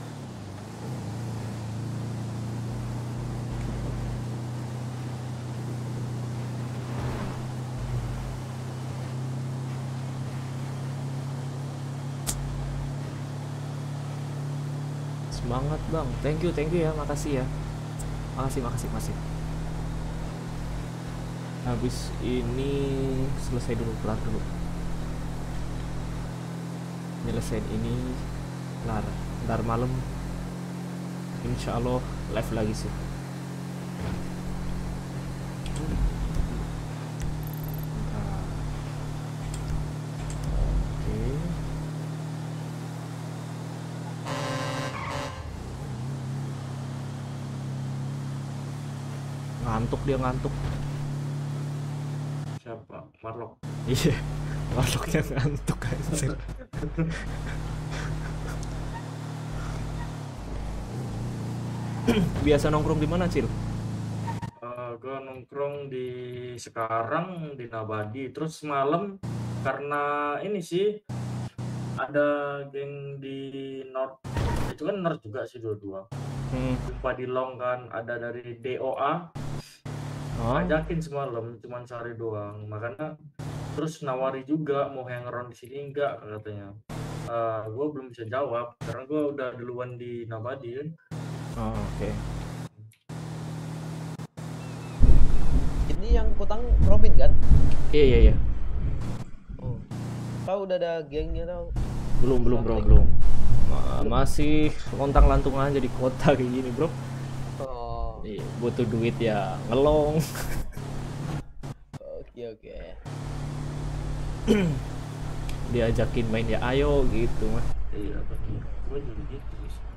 A: Semangat bang, thank you ya, makasih ya, makasih. Habis ini selesai dulu, kelar dulu. Nyelesain ini kelar, ntar malam insya Allah live lagi sih. Oke. Ngantuk dia, ngantuk.
L: Siapa? Marlock.
A: Iya, Warlocknya ngantuk anjir. Biasa nongkrong di mana, Cil?
L: Gue nongkrong di sekarang di Nabadi. Terus malam karena ini sih ada geng di North, itu kan North juga sih dua-dua. Jumpa di Long kan, ada dari DOA. Ajakin semalam cuman sehari doang, makanya terus nawari juga mau hangaround di sini enggak katanya. Gue belum bisa jawab karena gue udah duluan di Nabadi kan.
A: Oh, oke.
T: Ini yang kutang Robin kan?
A: Iya.
T: Oh. Kau udah ada gengnya tau?
A: Belum bro, belum. Masih lontang lantung aja di kota kayak gini bro.
T: Oh.
A: Iya, butuh duit ya ngelong.
T: Oke.
A: Diajakin main ya ayo gitu mah.
L: Iya betul. Gue juga gitu.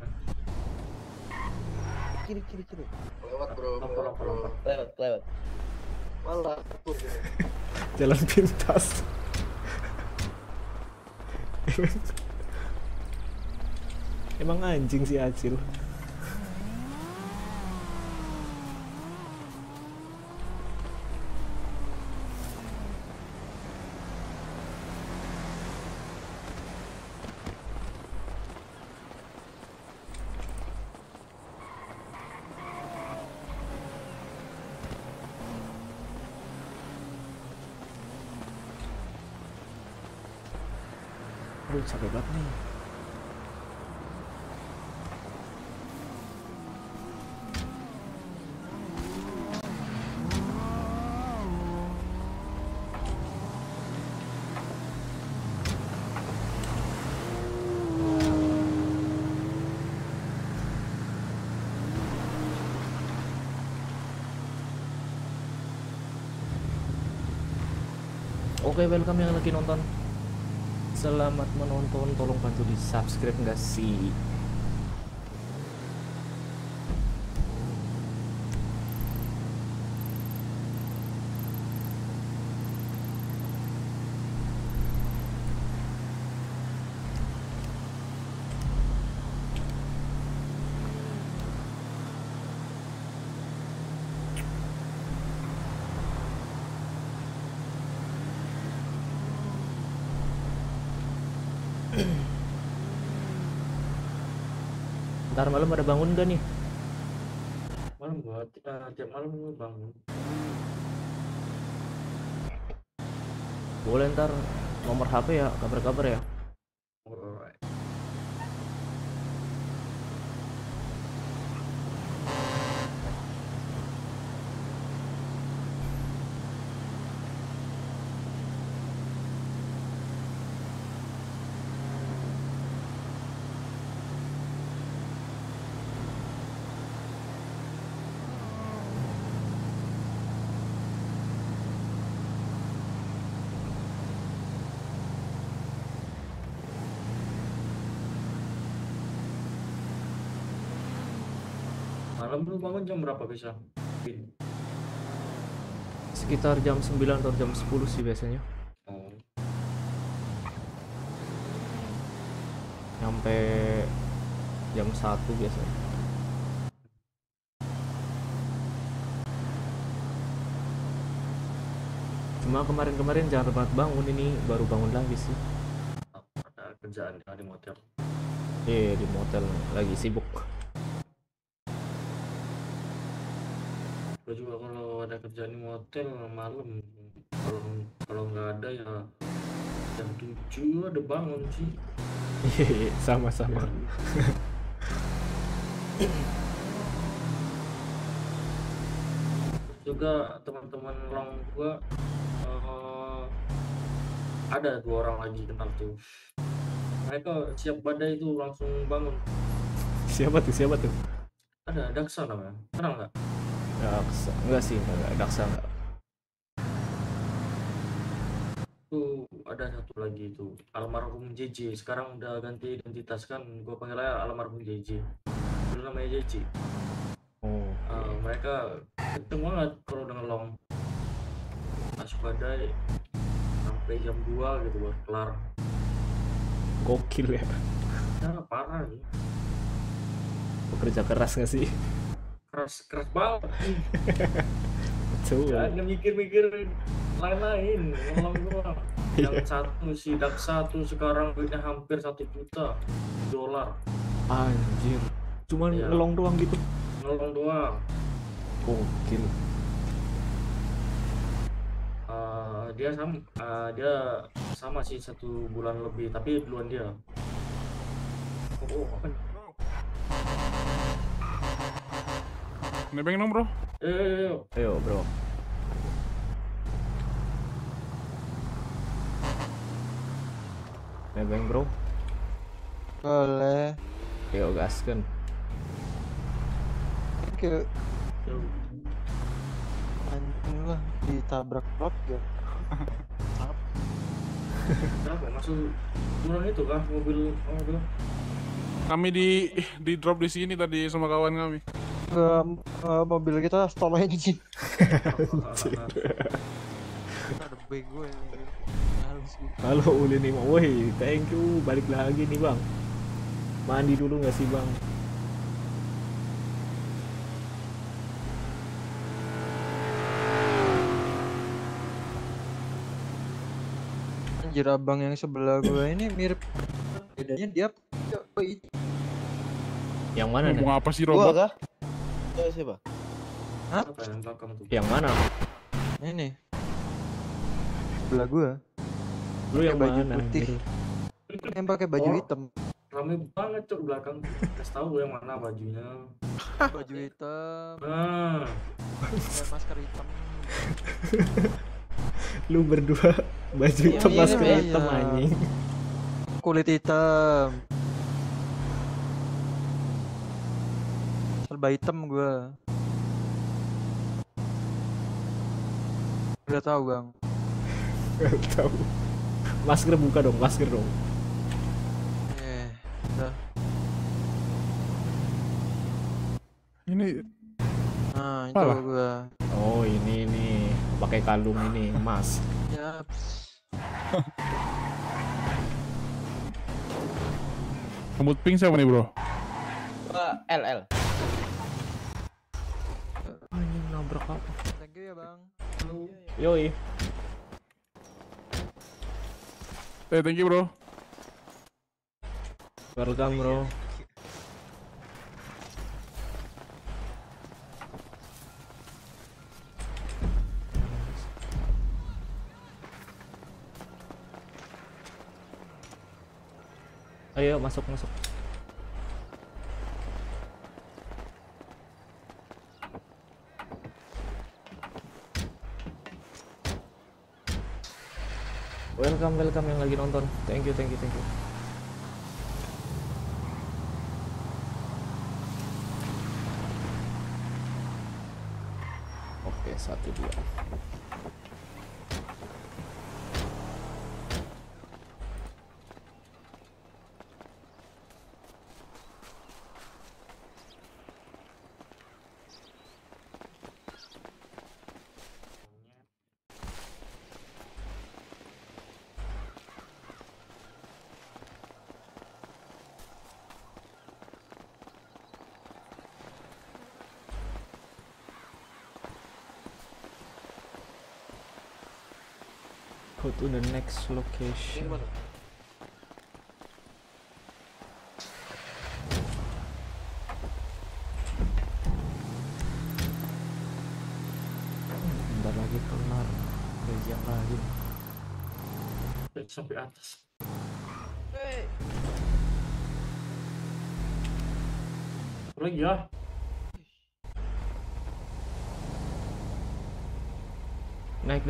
T: Kiri.
Q: Lewat bro.
T: Lewat.
Q: Malah.
A: Jalan pintas. Emang anjing si Acil. Aduh capek banget nih. Oke, welcome yang lagi nonton. Selamat menonton, tolong bantu di subscribe nggak sih? Ntar malam ada bangun gak nih?
L: Malam gua tiap malam gua bangun.
A: Boleh ntar nomor HP ya, kabar-kabar ya.
L: Alright. Malam lu bangun jam berapa bisa?
A: Sekitar jam 9 atau jam 10 sih biasanya.
L: Oh.
A: Sampai jam 1 biasanya. Cuma kemarin-kemarin jarang banget bangun, ini baru bangun lagi sih.
L: Ada kerjaan di motel.
A: Iya, di motel lagi sibuk.
L: Gue juga kalau ada kerjaan di motel malam, kalau nggak ada ya jam 7 ada bangun sih.
A: Iya, sama-sama.
L: Juga teman-teman long gua ada 2 orang lagi kenal tuh. Mereka siap badai itu langsung bangun.
A: Siapa tuh?
L: Ada Daksa namanya, kenal nggak?
A: Daksa, enggak sih, enggak, Daksa enggak.
L: Tuh ada satu lagi itu almarhum JJ, sekarang udah ganti identitas kan, gua panggil aja almarhum JJ. Dulu namanya JJ.
A: Oh.
L: Mereka kenceng banget kalau dengan long. Masuk badai sampai jam 2 gitu baru kelar.
A: Gokil ya.
L: Ya parah nih.
A: Bekerja keras nggak sih?
L: Keras banget.
A: Betul.
L: Jangan mikir-mikir lain-lain, ngomong gua. Yang satu si Daksa tuh sekarang duitnya hampir 1 juta dolar.
A: Anjir. Cuman
L: Ya.
A: ngelong doang gitu.
L: Ngelong doang.
A: Gokil.
L: Dia sama sih 1 bulan lebih, tapi duluan dia. Oh, apa nih?
U: Nebeng dong bro.
L: Ayo.
A: Ayo bro. Nebeng bro.
U: Boleh.
A: Yo gaskeun.
U: Ke anjing lah ditabrak truk ya.
L: Kenapa? Masuk kurang itu kah mobil?
V: Kami di drop di sini tadi sama kawan kami.
U: Mobil kita stop aja sih. Kita ada bego ini.
A: Halo Ulin nih, woi, thank you, balik lagi nih bang. Mandi dulu nggak sih bang?
U: Anjir, abang yang sebelah gue ini mirip, bedanya dia
A: Yang mana nih?
V: Ngomong apa sih
S: Gua
V: robot?
S: kah? Siapa?
U: Hah?
L: Apa yang belakang tuh?
A: Yang mana?
U: Ini sebelah gue.
A: Lu yang
U: baju
A: mana?
U: putih. Yang pakai baju
L: Oh.
U: hitam.
L: Rame banget cok belakang. Kasih tahu yang mana bajunya.
U: Baju hitam.
L: Nah,
U: Dan masker hitam.
A: Lu berdua baju hitam
U: Iya,
A: masker
U: iya.
A: hitam anjing.
U: Kulit hitam. Serba hitam gue. Udah tahu bang.
A: Gak tahu. Masker buka dong, masker dong.
U: Udah.
V: Ini
U: Nah itu
V: Alah.
U: gue.
A: Oh ini pakai kalung ini emas.
U: Yap.
V: rambut pink siapa nih bro?
T: LL.
A: Anjing nabrak apa?
U: Thank you ya bang.
A: Yoi.
V: Thank you bro.
A: Welcome bro. Ayo masuk. Welcome yang lagi nonton. Thank you. Oke, 1-2. Go to the next location. Bentar lagi kelar. Gajian lagi.
L: sampai atas. Lagi ya.
A: Naik.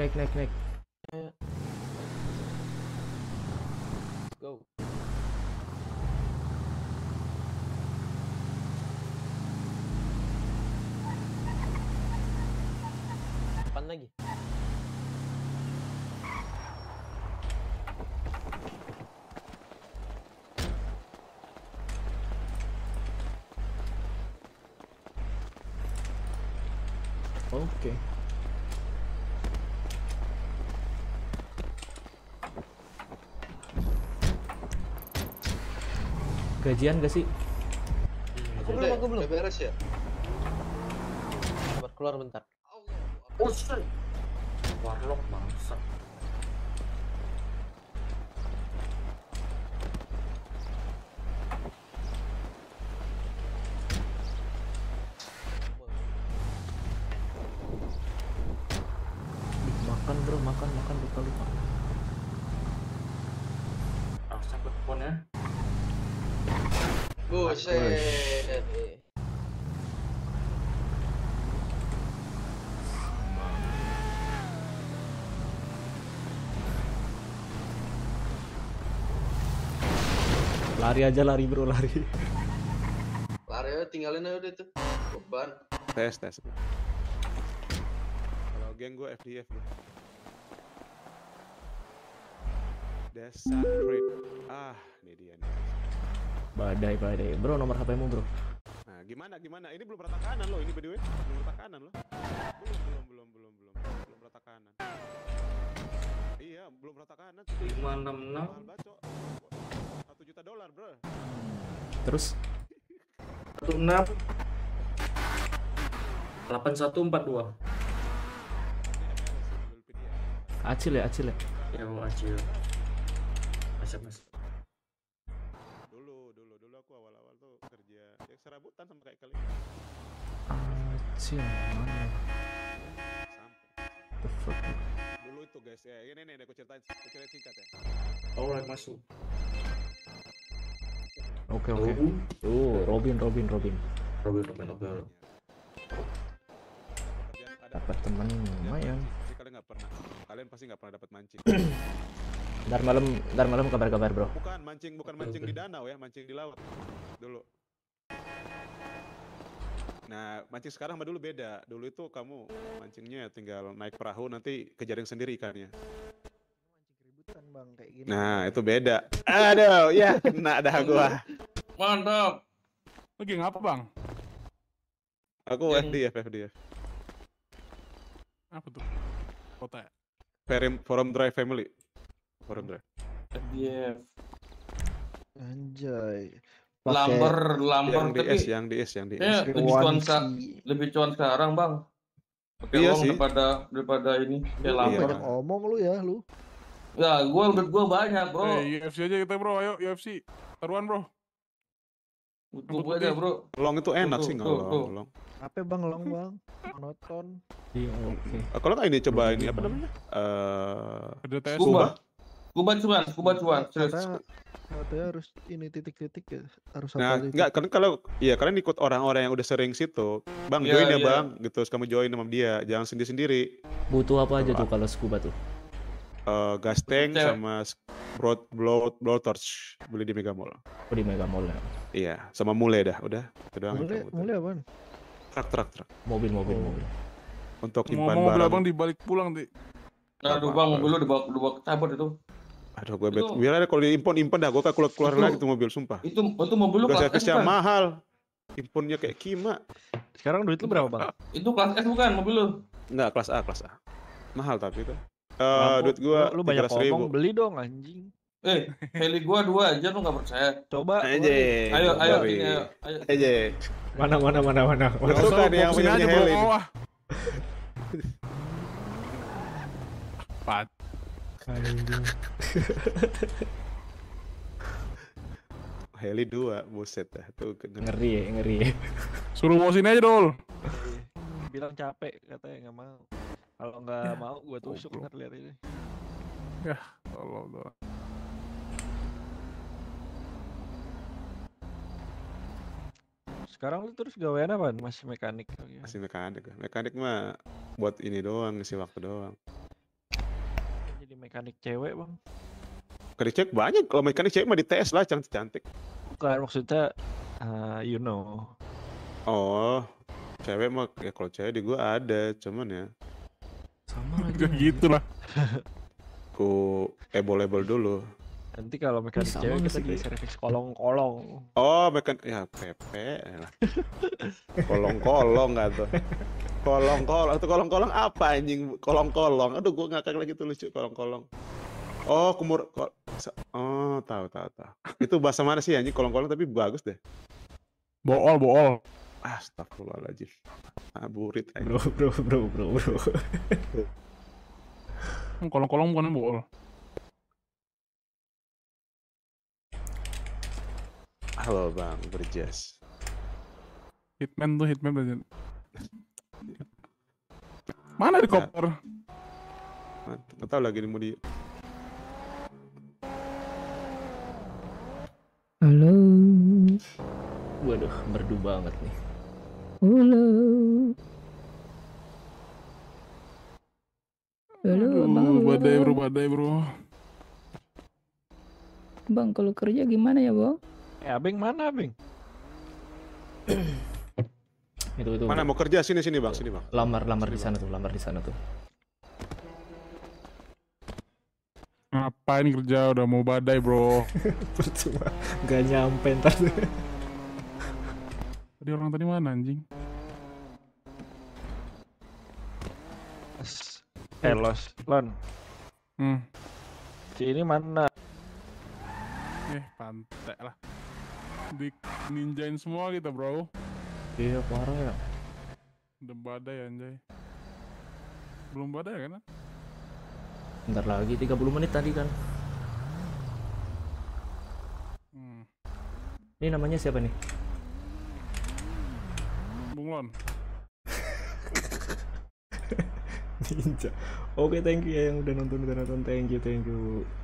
T: Go. Kapan lagi?
A: Oke. Gajian gak sih?
T: Aku belum.
Q: Udah beres ya?
T: Sabar, keluar bentar.
L: Oh, shit. Warlock bangsa.
A: Makan bro, makan lupa.
L: Sampai kupon ya.
Q: Buset.
A: Lari aja lari bro, lari.
Q: Lari aja, tinggalin aja udah tuh. Beban.
B: Tes. Kalau geng gue FDF gue. Dasar creep. Ini dia nih.
A: Badai. Bro, nomor HP-mu bro.
B: Nah, gimana? Ini belum rata kanan loh, ini by the way. Belum rata kanan loh. Belum rata kanan. Iya, belum rata kanan.
L: 566.
B: Bacok. $1 juta, bro.
A: Terus
L: 16 8142.
A: Acil ya.
L: Ya, Acil. SMS.
B: Dulu aku awal-awal tuh kerja ya serabutan sama kayak kalian.
A: Acil mana? The fuck?
B: Dulu itu guys ya, ini aku ceritain singkat ya.
L: Alright, masuk.
A: Oke. Robin. Dapat teman lumayan.
B: Kalian pasti nggak pernah dapat mancing.
A: Ntar malam kabar bro.
B: Bukan mancing di danau ya, mancing di laut dulu. Nah, mancing sekarang sama dulu beda. Dulu itu kamu mancingnya tinggal naik perahu, nanti kejaring sendiri ikannya.
U: Bang, kayak gini.
B: Nah, itu beda. Aduh, ya kena dah gua.
L: Mantap.
V: Lagi ngapa, Bang?
B: Aku FDF.
V: Apa tuh? Kota.
B: Forum Drive Family. Forum Drive.
L: FDF.
U: Anjay.
L: Lamber
B: yang di S.
L: Lebih cuan sekarang, Bang. Pakai
B: Iya
L: uang
B: sih.
L: daripada ini kayak lamber.
U: Banyak ngomong lu ya, lu.
L: Ya, gua banyak, Bro.
V: UFC aja kita, Bro. Ayo UFC. Taruhan, Bro.
L: Gua aja, Bro.
B: Long itu enak sih long.
U: Apa Bang long, Bang? Monoton.
A: Iya, oke.
B: Kalau nggak ini coba ini apa namanya?
L: Scuba cuan.
U: Katanya harus ini titik-titik ya. Harus
B: Nah,
U: apa
B: enggak kan kalau iya kalian ikut orang-orang yang udah sering situ. Bang,
L: Iya,
B: join ya,
L: iya.
B: Bang. Gitu, terus kamu join sama dia, jangan sendiri-sendiri.
A: Butuh apa aja tuh kalau scuba tuh?
B: Gas tank
L: Cewek.
B: sama blow torch beli di Mega Mall.
A: Oh, di Mega Mall ya.
B: Iya, sama mule dah, udah. Itu doang.
U: Mulai apaan?
B: Truk.
A: Mobil.
B: Untuk
V: Mau
B: simpan
V: mobil
B: barang.
V: abang dibalik pulang, Di.
L: Aduh, Bang, mobil lu dibawa cabut itu.
B: Aduh, gue bet. Biar ada kalau diimpon dah, gue keluar lagi tuh mobil, sumpah.
L: Itu mobil lu
B: Udah
L: kelas S
B: servis yang
L: bukan?
B: mahal. Imponnya kayak Kima.
U: Sekarang duit lu berapa, Bang?
L: Itu kelas S bukan mobil lu?
B: Enggak, kelas A. Mahal tapi itu.
U: Mampu,
B: Duit gua
U: lu banyak
B: 300.000.
U: ngomong, beli dong anjing.
L: Heli gua 2 aja lu nggak percaya.
U: Coba.
B: Aja.
L: Ayo.
B: Aja.
A: Mana.
B: Itu kan yang punya heli.
V: Pat.
B: Heli 2, buset dah. Tuh
A: Ngeri ya.
V: Suruh bawa sini aja, Dol.
U: Bilang capek katanya nggak mau. Kalau nggak mau gua tusuk ntar lihat ini.
V: Ya, Allah.
U: Sekarang lu terus gawean apa? Masih mekanik?
B: Masih mekanik. Mekanik mah buat ini doang, ngisi waktu doang.
U: Jadi mekanik cewek, Bang.
B: Mekanik cewek banyak. Kalau mekanik cewek mah di TS lah, cantik-cantik.
U: Bukan, maksudnya you know.
B: Oh, cewek mah ya kalau cewek di gua ada, cuman ya
A: sama
V: lagi. Gitu lah.
B: Ku label dulu.
U: Nanti kalau mekanik
A: Sama
U: cewek
A: nggak
U: kita
A: sih,
U: di
A: Gi?
U: servis kolong-kolong.
B: Oh, ya Pepe. Kolong-kolong nggak tuh? Kolong-kolong. Itu kolong-kolong apa anjing? Kolong-kolong. Aduh, gua ngakak lagi tuh lucu kolong-kolong. Oh, oh, tahu. Itu bahasa mana sih anjing kolong-kolong tapi bagus deh.
V: Bool.
B: Astagfirullahaladzim. Burit aja.
A: Bro.
V: Kolong-kolong bukan bool.
B: Halo Bang, berjas.
V: Hitman aja. Mana helikopter?
B: Nggak tahu lagi mau di.
C: Halo.
A: Waduh, merdu banget nih.
C: Halo. Halo, Bang.
V: Badai bro.
C: Bang, kalau kerja gimana ya, Bang?
U: Abeng mana Abeng?
A: Itu.
B: Mana mau kerja sini bang, sini bang.
A: Lamar di sana tuh, lamar di sana tuh.
V: Ngapain kerja udah mau badai bro?
A: Percuma, nggak nyampe ntar.
V: Tadi orang tadi mana anjing?
U: Los, Lon. Si ini mana?
V: Pantai lah. Di ninjain semua kita bro.
A: Iya parah ya.
V: Udah badai anjay. Belum badai kan?
A: Bentar lagi 30 menit tadi kan. Ini namanya siapa nih?
V: Bung Lon.
A: Ninja. Oke, thank you ya yang udah nonton. Thank you.